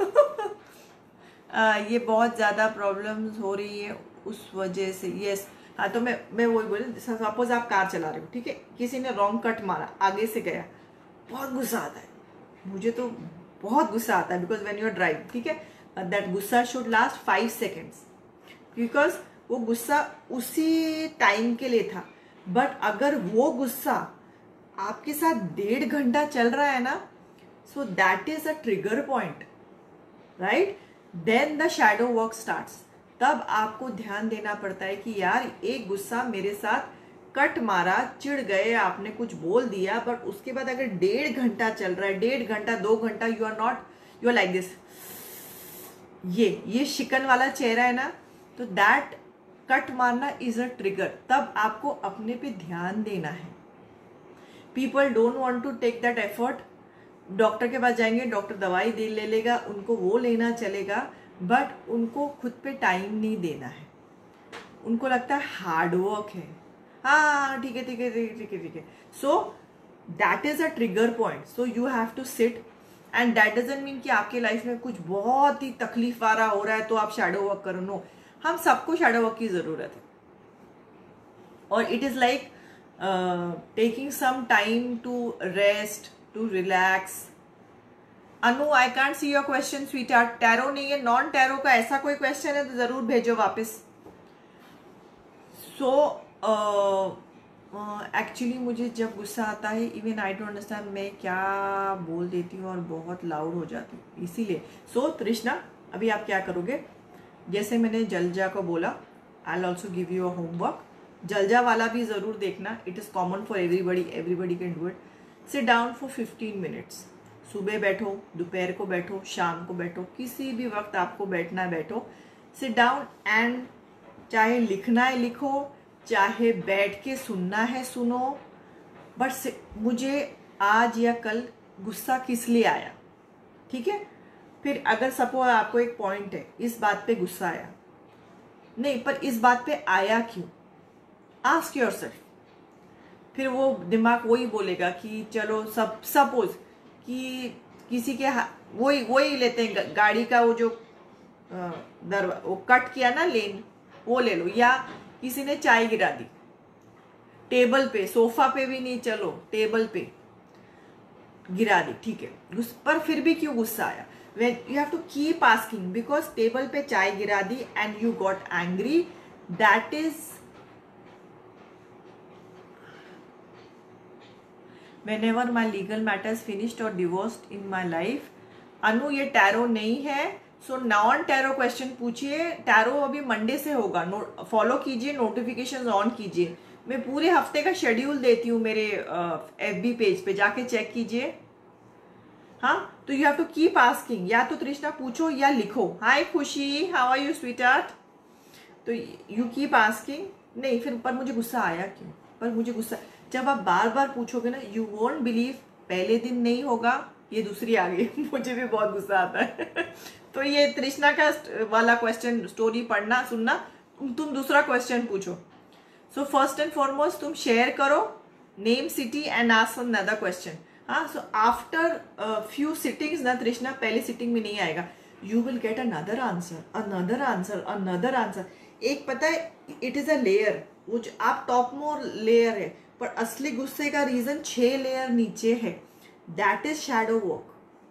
A: ये बहुत ज्यादा प्रॉब्लम्स हो रही है उस वजह से. यस, हाँ, तो मैं वही बोली, सपोज आप कार चला रहे हो, ठीक है, किसी ने रॉन्ग कट मारा, आगे से गया, बहुत गुस्सा आता है. मुझे तो बहुत गुस्सा आता है, because when you are drive, ठीक है, दैट गुस्सा शुड लास्ट 5 सेकेंड्स, बिकॉज वो गुस्सा उसी टाइम के लिए था. बट अगर वो गुस्सा आपके साथ 1.5 घंटा चल रहा है ना, so that is a trigger point, right. Then the shadow work starts. तब आपको ध्यान देना पड़ता है कि यार एक गुस्सा मेरे साथ कट मारा, चिढ़ गए, आपने कुछ बोल दिया, बट उसके बाद अगर 1.5 घंटा चल रहा है, 1.5 घंटा 2 घंटा, you are not, you are like this, ये शिकन वाला चेहरा है ना, तो दैट कट मारना इज अ ट्रिगर. तब आपको अपने पे ध्यान देना है. People don't want to take that effort. Doctor के पास जाएंगे, डॉक्टर दवाई दे ले लेगा, उनको वो लेना चलेगा, बट उनको खुद पे टाइम नहीं देना है. उनको लगता है हार्ड वर्क है. हाँ, ठीक है ठीक है ठीक है ठीक है. So that is a trigger point. So you have to sit, and that doesn't mean कि आपके लाइफ में कुछ बहुत ही तकलीफ वाला हो रहा है तो आप शैडो वर्क करो. नो, हम सबको शैडो वर्क की जरूरत है. और it is like taking some time to rest, to relax. Anu, I can't see your question sweet heart. Tarot नहीं है, नॉन टैरो का ऐसा कोई क्वेश्चन है तो जरूर भेजो वापस. सो एक्चुअली मुझे जब गुस्सा आता है, इवन आई डोंट अंडरस्टैंड मैं क्या बोल देती हूँ और बहुत लाउड हो जाती हूँ, इसीलिए. सो तृष्णा, अभी आप क्या करोगे, जैसे मैंने जलजा को बोला, I will also give you a homework. Jalaja वाला भी जरूर देखना. It is common for everybody, everybody can do it. Sit down for 15 minutes. सुबह बैठो, दोपहर को बैठो, शाम को बैठो, किसी भी वक्त आपको बैठना है बैठो. सिट डाउन एंड चाहे लिखना है लिखो, चाहे बैठ के सुनना है सुनो, बट मुझे आज या कल गुस्सा किस लिए आया. ठीक है, फिर अगर सपोज आपको एक पॉइंट है, इस बात पे गुस्सा आया, नहीं पर इस बात पे आया क्यों, आस्क योरसेल्फ. फिर वो दिमाग वही बोलेगा कि चलो सब, सपोज कि किसी के वही लेते हैं गाड़ी का वो जो वो कट किया ना लेन, वो ले लो, या किसी ने चाय गिरा दी टेबल पे, सोफा पे भी नहीं, चलो टेबल पे गिरा दी, ठीक है, पर फिर भी क्यों गुस्सा आया. When you have to keep asking, because table पे चाय गिरा दी and you got angry, that is whenever my legal matters finished or divorced in my life. अनु ये टैरो नहीं है, सो नॉन टैरो क्वेश्चन पूछिए. टैरो अभी मंडे से होगा, फॉलो कीजिए, नोटिफिकेशंस ऑन कीजिए. मैं पूरे हफ्ते का शेड्यूल देती हूँ मेरे FB पेज पे, जाके चेक कीजिए. हाँ, तो you have to keep asking. या तो तृष्णा पूछो या लिखो. Hi Khushi, how are you sweetheart. तो यू कीप आस्किंग. नहीं फिर पर मुझे गुस्सा आया क्यों? पर मुझे गुस्सा जब आप बार बार पूछोगे ना, यू वोंट बिलीव, पहले दिन नहीं होगा, ये दूसरी आ गई. मुझे भी बहुत गुस्सा आता है. तो ये तृष्णा का वाला क्वेश्चन स्टोरी पढ़ना सुनना, तुम दूसरा क्वेश्चन पूछो. सो फर्स्ट एंड फॉरमोस्ट तुम शेयर करो, name city and ask another question. हाँ, सो आफ्टर फ्यू सिटिंग्स ना तृष्णा, पहले सिटिंग में नहीं आएगा, you will get another answer, another answer, another answer. एक पता है, इट इज अ लेयर. वो जो आप टॉप मोर लेयर है, पर असली गुस्से का रीजन 6 लेयर नीचे है. That is shadow work.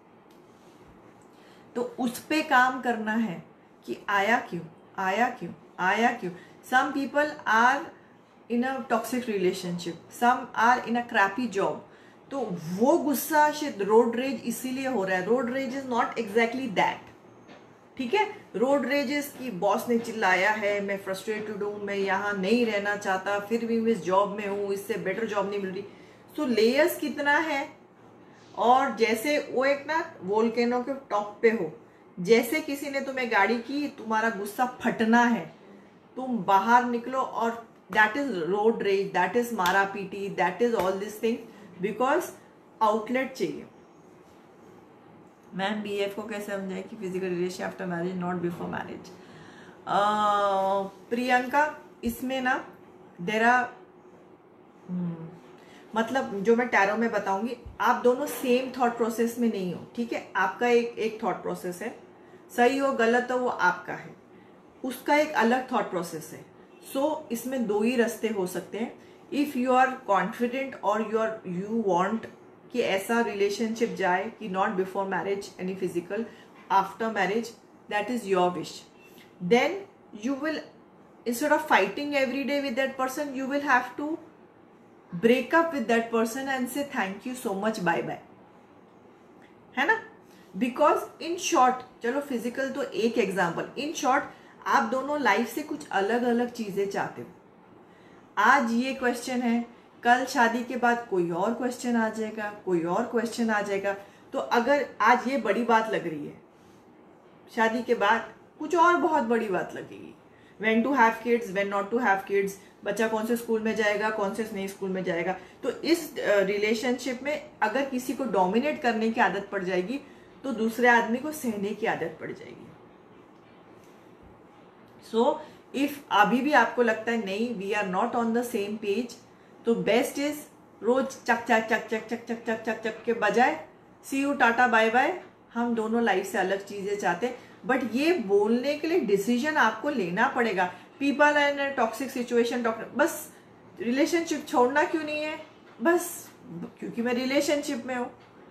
A: तो उस पे काम करना है कि आया क्यों, आया क्यों, आया क्यों. Some people are in a toxic relationship, some are in a crappy job. तो वो गुस्सा शायद रोड रेज इसीलिए हो रहा है. Road rage is not exactly that. ठीक है, रोड रेजेस की बॉस ने चिल्लाया है, मैं फ्रस्ट्रेटेड हूँ, मैं यहाँ नहीं रहना चाहता, फिर भी मैं इस जॉब में हूँ, इससे बेटर जॉब नहीं मिल रही. सो लेयर्स कितना है. और जैसे वो एक ना वोल्केनो के टॉप पे हो, जैसे किसी ने तुम्हें गाड़ी की, तुम्हारा गुस्सा फटना है, तुम बाहर निकलो. और that is road rage, that is मारा पीटी, that is all this thing, because outlet चाहिए. मैम BF को कैसे समझाए कि physical relation after marriage not before marriage. Priyanka, इसमें ना देर आर, मतलब जो मैं टैरो में बताऊंगी, आप दोनों सेम थॉट प्रोसेस में नहीं हो. ठीक है, आपका एक थॉट प्रोसेस है, सही हो गलत हो वो आपका है, उसका एक अलग थॉट प्रोसेस है. सो इसमें 2 ही रास्ते हो सकते हैं. इफ यू आर कॉन्फिडेंट और यू वांट कि ऐसा रिलेशनशिप जाए कि not before marriage any physical, after marriage, that is your wish. Then you will, instead of fighting every day with that person, you will have to break up with that person and say thank you so much, bye bye. है ना. Because in short, चलो physical तो एक example, in short आप दोनों life से कुछ अलग अलग चीजें चाहते हो. आज ये क्वेश्चन है, कल शादी के बाद कोई और क्वेश्चन आ जाएगा, कोई और क्वेश्चन आ जाएगा. तो अगर आज ये बड़ी बात लग रही है, शादी के बाद कुछ और बहुत बड़ी बात लगेगी. when to have kids, when not to have kids, बच्चा कौन से स्कूल में जाएगा, कौन से नई स्कूल में जाएगा. तो इस रिलेशनशिप में अगर किसी को डोमिनेट करने की आदत पड़ जाएगी, तो दूसरे आदमी को सहने की आदत पड़ जाएगी. सो इफ अभी भी आपको लगता है नहीं, we are not on the same page, तो बेस्ट इज रोज चक चक चक चक चक चक चक चक चक के बजाय see you tata bye bye. हम दोनों लाइफ से अलग चीजें चाहते हैं, बट ये बोलने के लिए डिसीजन आपको लेना पड़ेगा. पीपल एंड टॉक्सिक सिचुएशन, बस रिलेशनशिप छोड़ना क्यों नहीं है, बस क्योंकि मैं रिलेशनशिप में हूं.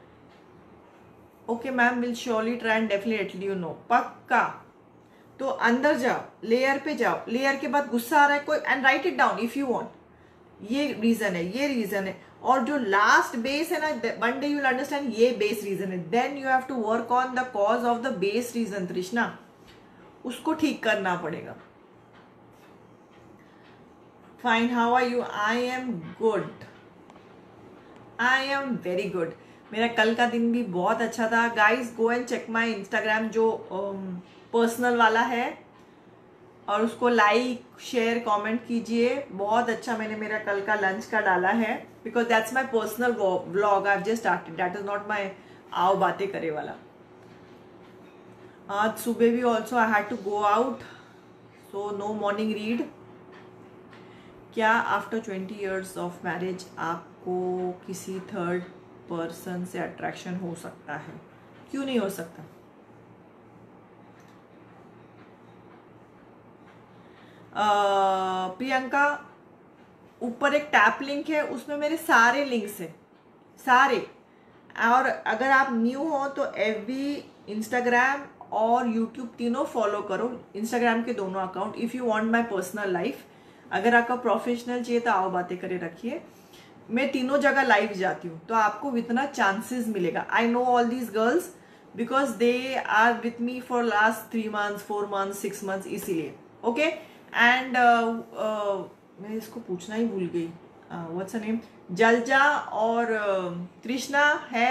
A: Okay ma'am, will surely try and definitely you know, पक्का. तो अंदर जाओ, लेयर पे जाओ, लेयर के बाद गुस्सा आ रहा है कोई, and write it down if you want. ये रीजन है, ये रीजन है, और जो लास्ट बेस है ना, one day you will understand ये बेस रीजन है. Then you have to work on the cause of the base reason. Trishna, उसको ठीक करना पड़ेगा. Fine, how are you. I am good, I am very good. मेरा कल का दिन भी बहुत अच्छा था. Guys go and check my Instagram, जो पर्सनल वाला है, और उसको लाइक शेयर कमेंट कीजिए. बहुत अच्छा मैंने मेरा कल का लंच का डाला है, because that's my personal vlog. I have just started, that is not my आओ बातें करे वाला. आज सुबह भी also I had to go out, so no morning read. क्या आफ्टर 20 years ऑफ मैरिज आपको किसी थर्ड पर्सन से अट्रैक्शन हो सकता है? क्यों नहीं हो सकता? प्रियंका, ऊपर एक टैप लिंक है, उसमें मेरे सारे लिंक्स हैं, सारे. और अगर आप न्यू हो तो FB, इंस्टाग्राम और यूट्यूब तीनों फॉलो करो. इंस्टाग्राम के दोनों account. If you want my personal life, अगर आपका प्रोफेशनल चाहिए तो आओ बातें करे रखिए. मैं तीनों जगह लाइव जाती हूँ, तो आपको इतना चांसेस मिलेगा. I know all these girls because they are with me for last 3 months 4 months 6 months, इसीलिए. ओके. एंड मैं इसको पूछना ही भूल गई. What's name? जलजा और कृष्णा है.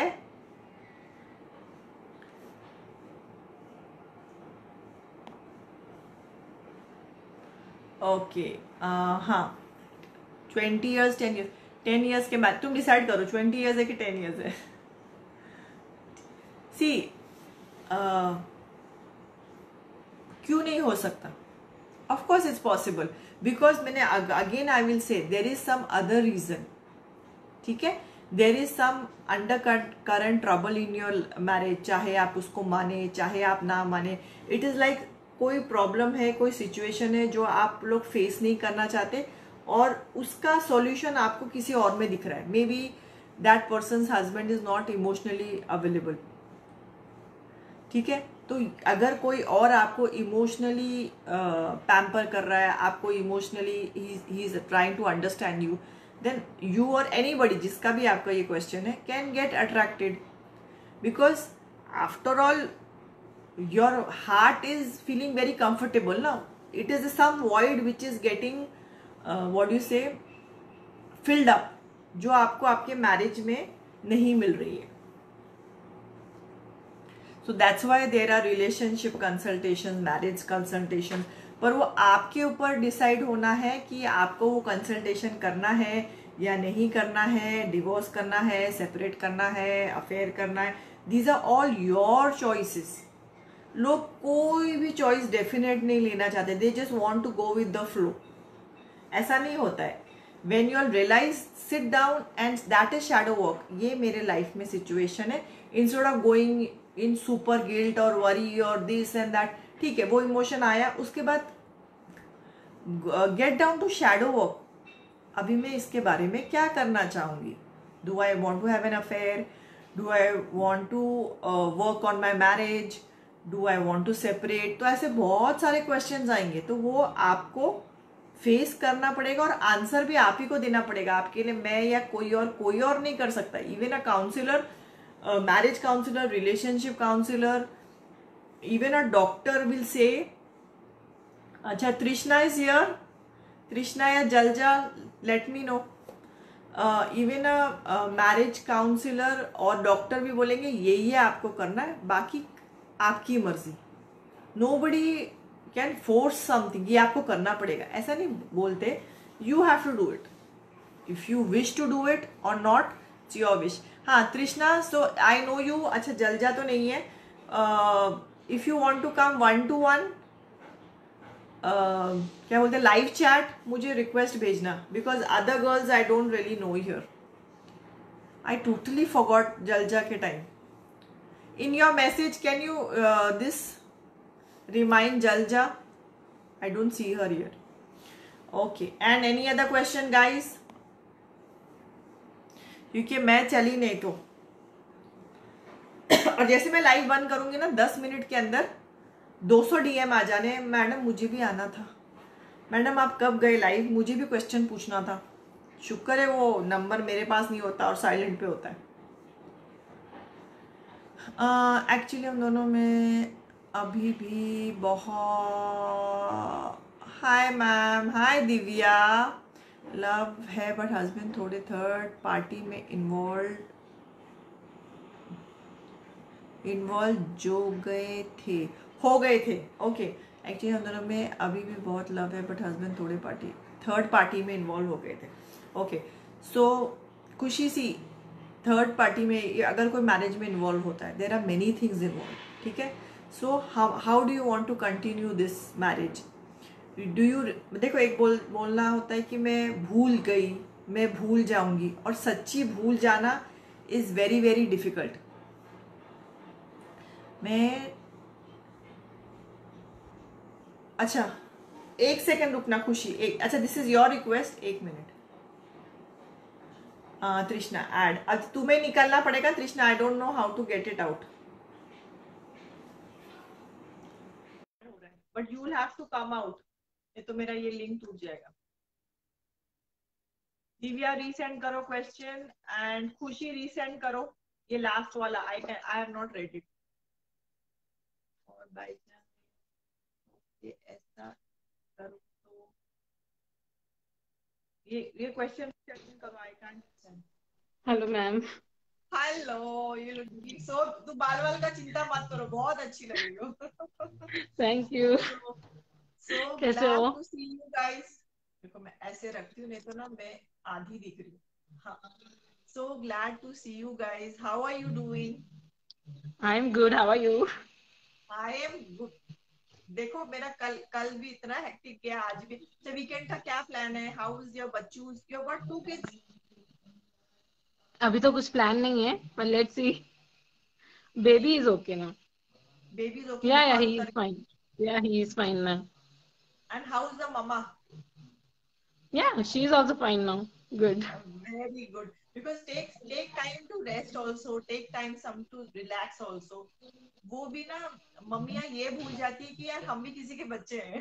A: ओके. हाँ, 20 years 10 years. 10 years के बाद तुम डिसाइड करो 20 years है कि 10 years है. सी क्यों नहीं हो सकता? Of course it's possible, because मैंने again I will say there is some other reason. ठीक है, there is some undercurrent trouble in your marriage. चाहे आप उसको माने चाहे आप ना माने, इट इज लाइक कोई प्रॉब्लम है, कोई सिचुएशन है जो आप लोग फेस नहीं करना चाहते और उसका सॉल्यूशन आपको किसी और में दिख रहा है. Maybe that person's husband is not emotionally available. ठीक है, तो अगर कोई और आपको इमोशनली पैम्पर कर रहा है, आपको emotionally he is trying to understand you, then you और एनीबडी जिसका भी आपका ये क्वेश्चन है can get attracted. Because after all your heart is feeling very comfortable now. It is some void which is getting what do you say filled up, जो आपको आपके marriage में नहीं मिल रही है. So that's why there are relationship consultations, marriage consultations. पर वो आपके ऊपर डिसाइड होना है कि आपको वो कंसल्टेशन करना है या नहीं करना है, डिवोर्स करना है, सेपरेट करना है, अफेयर करना है. These are all your choices. लोग कोई भी चॉइस डेफिनेट नहीं लेना चाहते. They just want to go with the flow. ऐसा नहीं होता है. When you realise, sit down and that is shadow work. ये मेरे लाइफ में सिचुएशन है. Instead of going in super guilt और वरी और दिस एंड दैट, ठीक है वो इमोशन आया, उसके बाद get down to shadow work. अभी मैं इसके बारे में क्या करना चाहूंगी? Do I want to have an affair? Do I want to work on my marriage? Do I want to separate? तो ऐसे बहुत सारे क्वेश्चंस आएंगे, तो वो आपको फेस करना पड़ेगा और आंसर भी आप ही को देना पड़ेगा. आपके लिए मैं या कोई और नहीं कर सकता. Even a counsellor, marriage counsellor, relationship counsellor, even a doctor will say. अच्छा, तृष्णा इज हियर. तृष्णा या Jalaja, let me know. Even a marriage counsellor और डॉक्टर भी बोलेंगे यही है आपको करना है, बाकी आपकी मर्जी. नोबडी कैन फोर्स समथिंग, ये आपको करना पड़ेगा, ऐसा नहीं बोलते. You have to do it if you wish to do it और नॉट, इट्स योर विश. हाँ तृष्णा, सो आई नो यू. अच्छा, जलजा तो नहीं है. If you want to come 1-to-1, क्या बोलते हैं, लाइव चैट, मुझे रिक्वेस्ट भेजना. Because other girls I don't really know here. I totally forgot Jalaja के time. In your message, can you this remind Jalja? I don't see her here. Okay. And any other question, guys? क्योंकि मैं चली नहीं तो और जैसे मैं live बंद करूंगी ना 10 मिनट के अंदर 200 DM आ जाने, मैडम मुझे भी आना था, मैडम आप कब गए लाइव, मुझे भी क्वेश्चन पूछना था. शुक्र है वो नंबर मेरे पास नहीं होता और साइलेंट पे होता है. एक्चुअली हम दोनों में अभी भी बहुत. Hi ma'am, hi Divya. Love है बट हस्बैंड थोड़े थर्ड पार्टी में इन्वॉल्व जो हो गए थे. ओके. एक्चुअली हम दोनों में अभी भी बहुत लव है बट हस्बैंड थोड़े थर्ड पार्टी में इन्वॉल्व हो गए थे. ओके. सो खुशी सी, थर्ड पार्टी में अगर कोई मैरिज में इन्वॉल्व होता है, there are many things involve. ठीक है. So how do you want to continue this marriage? Do you, देखो एक बोलना होता है कि मैं भूल गई, मैं भूल जाऊंगी, और सच्ची भूल जाना इज वेरी वेरी डिफिकल्ट. अच्छा 1 सेकंड रुकना खुशी. अच्छा, this is your request. 1 minute. Trishna add. अब तुम्हें निकलना पड़ेगा Trishna. I don't know how to get it out, but you will have to come out, नहीं तो मेरा ये लिंक टूट जाएगा. दिव्या रीसेंड करो क्वेश्चन एंड खुशी रीसेंड करो ये लास्ट वाला I have not read it और बाई चांस ये ऐसा करो तो ये क्वेश्चन करो I can't send
B: hello ma'am.
A: Hello you look so तू बाल वाल का चिंता मत करो बहुत अच्छी लग रही हो
B: थैंक यू।
A: so so
B: कैसे
A: glad
B: हो?
A: to see you guys देखो मैं ऐसे रखती हूँ नहीं तो ना मैं आधी दिख रही हूँ हाँ so glad to see you guys how are you doing
B: I am good, how are you?
A: I am good देखो मेरा कल कल भी इतना हेक्टिक गया आज भी तो वीकेंड का क्या प्लान है हाउ इज योर बच्चू यू गॉट 2 kids
B: अभी तो कुछ प्लान नहीं है, पर let's see. Baby is okay ना?
A: baby is okay
B: या
A: बुखार
B: ही
A: उतर
B: इज फाइन। या ही इज फाइन ना?
A: and how is the mama
B: या she is also fine now. Good.
A: very good because take time to rest also take time some to relax also वो भी ना मम्मियाँ ये भूल जाती है कि यार हम भी किसी के बच्चे हैं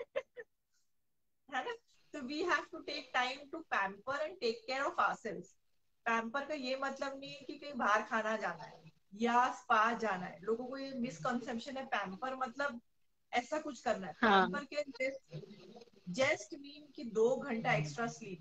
A: है ना तो we have to take time to pamper and take care of ourselves pamper का ये मतलब नहीं है कि कहीं बाहर खाना जाना है या स्पा जाना है लोगों को ये मिसकंसेप्शन है पैम्पर मतलब ऐसा कुछ करना है
B: हाँ।
A: पैम्पर के जस्ट मीन कि 2 घंटा extra sleep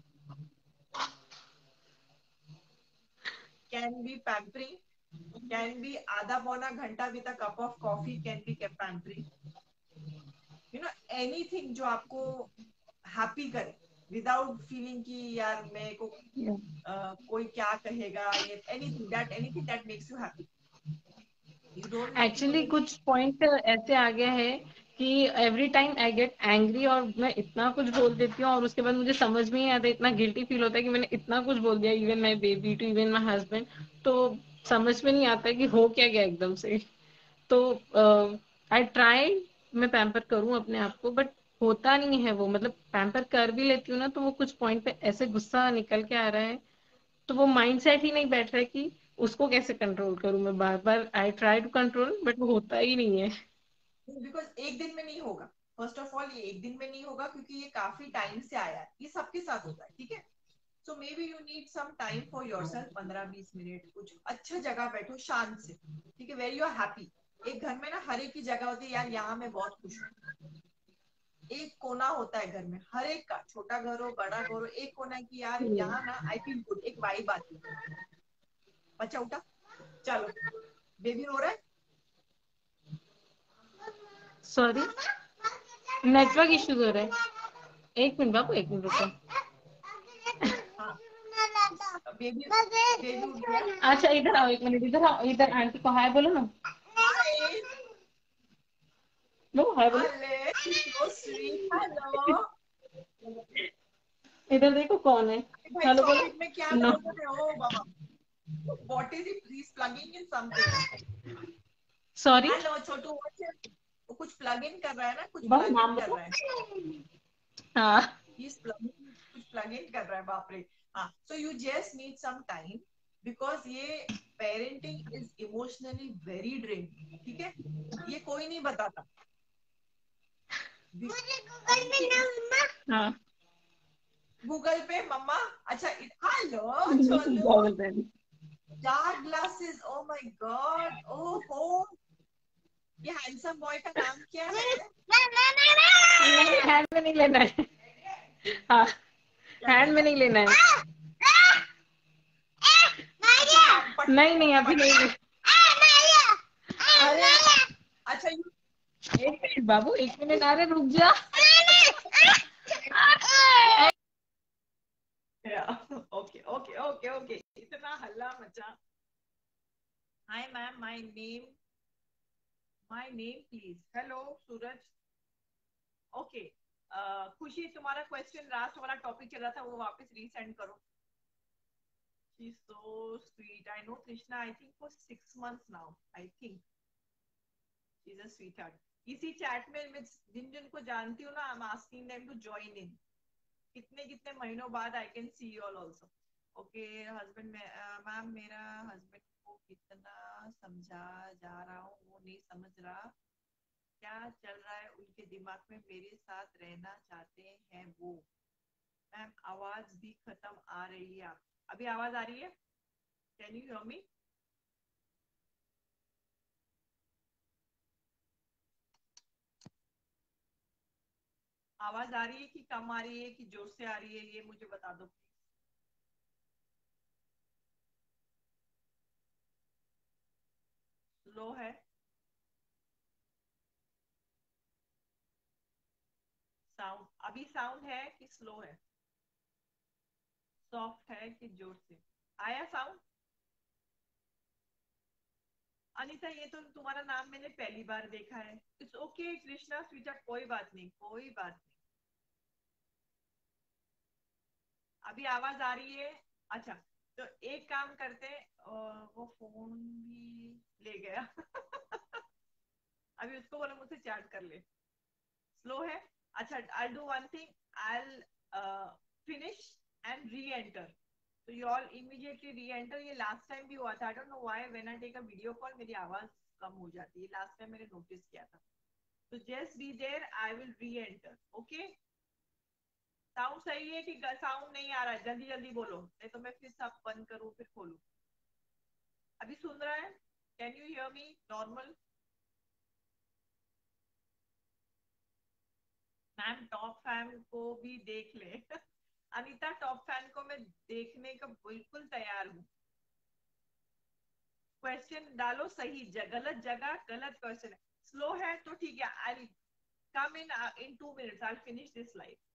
A: can be pampering can be आधा पौना घंटा with a cup of coffee can be pampering you know anything जो आपको हैप्पी करे विदाउट फीलिंग कि यार मेरे को कोई क्या कहेगा ये anything that makes you happy you don't need to
B: actually कुछ पॉइंट ऐसे आ गया है कि every time I get angry और मैं इतना कुछ बोल देती हूँ और उसके बाद मुझे समझ में नहीं आता, इतना गिल्टी फील होता है कि मैंने इतना कुछ बोल दिया, even my baby to even my husband. तो समझ में नहीं आता कि हो क्या गया एकदम से। तो आई ट्राई मैं पैम्पर करूं अपने आप को, बट होता नहीं है वो। मतलब पैम्पर कर भी लेती हूँ ना, तो वो कुछ पॉइंट पे ऐसे गुस्सा निकल के आ रहा है, तो वो माइंड सेट ही नहीं बैठ रहा है कि उसको कैसे कंट्रोल करूं। मैं बार बार I try to control, but वो होता ही नहीं है।
A: बिकॉज एक दिन में नहीं होगा फर्स्ट ऑफ ऑल ये एक दिन में नहीं होगा क्योंकि ये काफी टाइम से आया है ये सबके साथ होता है ठीक है so maybe you need some time for yourself 15-20 minute कुछ अच्छा जगह बैठो शांत से ठीक है वेर यू आर हैप्पी एक घर में ना हर एक की जगह होती है यार यहाँ मैं बहुत खुश हूँ एक कोना होता है घर में हर एक का छोटा घर हो बड़ा घर हो एक कोना है कि यार यहाँ ना आई फील गुड एक वाइब आती है बच्चा उठा चलो बेबी रो रहा है
B: सॉरी, नेटवर्क इश्यूज हो रहा है। एक मिनट बाबू, एक मिनट रुको।
A: हाँ बेबी बेबी उठ गया
B: अच्छा इधर आओ, एक मिनट इधर आओ, इधर आंटी को हाय बोलो ना।
A: हाय
B: बोलो हाय बोलो।
A: अरे सो स्वीट हेलो
B: इधर देखो कौन है।
A: भाई
B: हेलो बोलो।
A: टॉपिक में क्या
B: नो।
A: बोल रहे हो बाबा what is it please plugging in something
B: sorry.
A: Hello छोटू वो कुछ प्लग इन कर रहा है ना कुछ
B: बाबू
A: प्लग इन
B: नाम
A: कर
B: बोलो।
A: रहा है
B: हाँ।
A: इस कुछ प्लग इन कर रहा है बाप रे हाँ so you just need some time because ये parenting is emotionally very drain ठीक है ये कोई नहीं बताता
B: हाँ।
A: गूगल पे मम्मा अच्छा हेलो
B: क्या
A: छोटू
B: बोल रहे हैं?
A: Dark glasses oh my god ओहो ये हैंडसम बॉय का नाम क्या है
B: नहीं, हैंड में नहीं लेना है। हाँ,
A: क्या
B: हैंड में
A: कहता
B: नहीं लेना है।
A: अच्छा हैंड
B: नहीं नहीं, अभी
A: पट्टी
B: नहीं ले। अरे
A: अच्छा यू
B: एक मिनट बाबू, एक मिनट, अरे रुक जा।
A: ओके ओके ओके ओके इतना हल्ला मचा hi ma'am my name please hello Suraj okay Khushi तुम्हारा क्वेश्चन लास्ट वाला टॉपिक चल रहा था वो वापस रीसेंड करो She's so sweet. I know Krishna, I think for 6 months now. I think she's a sweetheart. इसी चैट में मैं जिन जिन को जानती हूँ ना I am asking them to join in कितने कितने महीनों बाद I can see you all also okay husband ma'am मेरा हस्बैंड को कितना समझा जा रहा हूँ वो नहीं समझ रहा क्या चल रहा है उनके दिमाग में मेरे साथ रहना चाहते हैं वो मैम आवाज भी खत्म आ रही है। आप अभी आवाज आ रही है? Can you hear me? आवाज आ रही है कि कम आ रही है कि जोर से आ रही है, ये मुझे बता दो प्लीज। स्लो है? साउंड अभी साउंड है कि स्लो है? सॉफ्ट है कि जोर से? आया साउंड? अनीता ये तो तुम्हारा नाम मैंने पहली बार देखा है। इट्स ओके कृष्णा स्वीटा, कोई बात नहीं, कोई बात नहीं। अभी आवाज आ रही है? अच्छा, तो एक काम करते हैं, वो फोन भी ले गया अभी उसको बोलो मुझसे चैट कर ले। स्लो है? अच्छा, I do one thing, I finish and reenter, तो you all immediately reenter. ये लास्ट टाइम भी हुआ था, I don't know why when I take a video call मेरी आवाज कम हो जाती है, लास्ट टाइम मैंने नोटिस किया था। तो just be there, I will reenter, okay? Sound सही है कि साउंड नहीं आ रहा है? जल्दी जल्दी बोलो, नहीं तो मैं फिर सब बंद करूँ फिर खोलूँ। अभी सुन रहा है? Can you hear me normal? Ma'am top fan को भी देख ले अनीता, टॉप फैन को मैं देखने का बिल्कुल तैयार हूँ। क्वेश्चन डालो सही, गलत जगह गलत क्वेश्चन है। स्लो है तो ठीक है, I come in 2 minutes, I finish this live.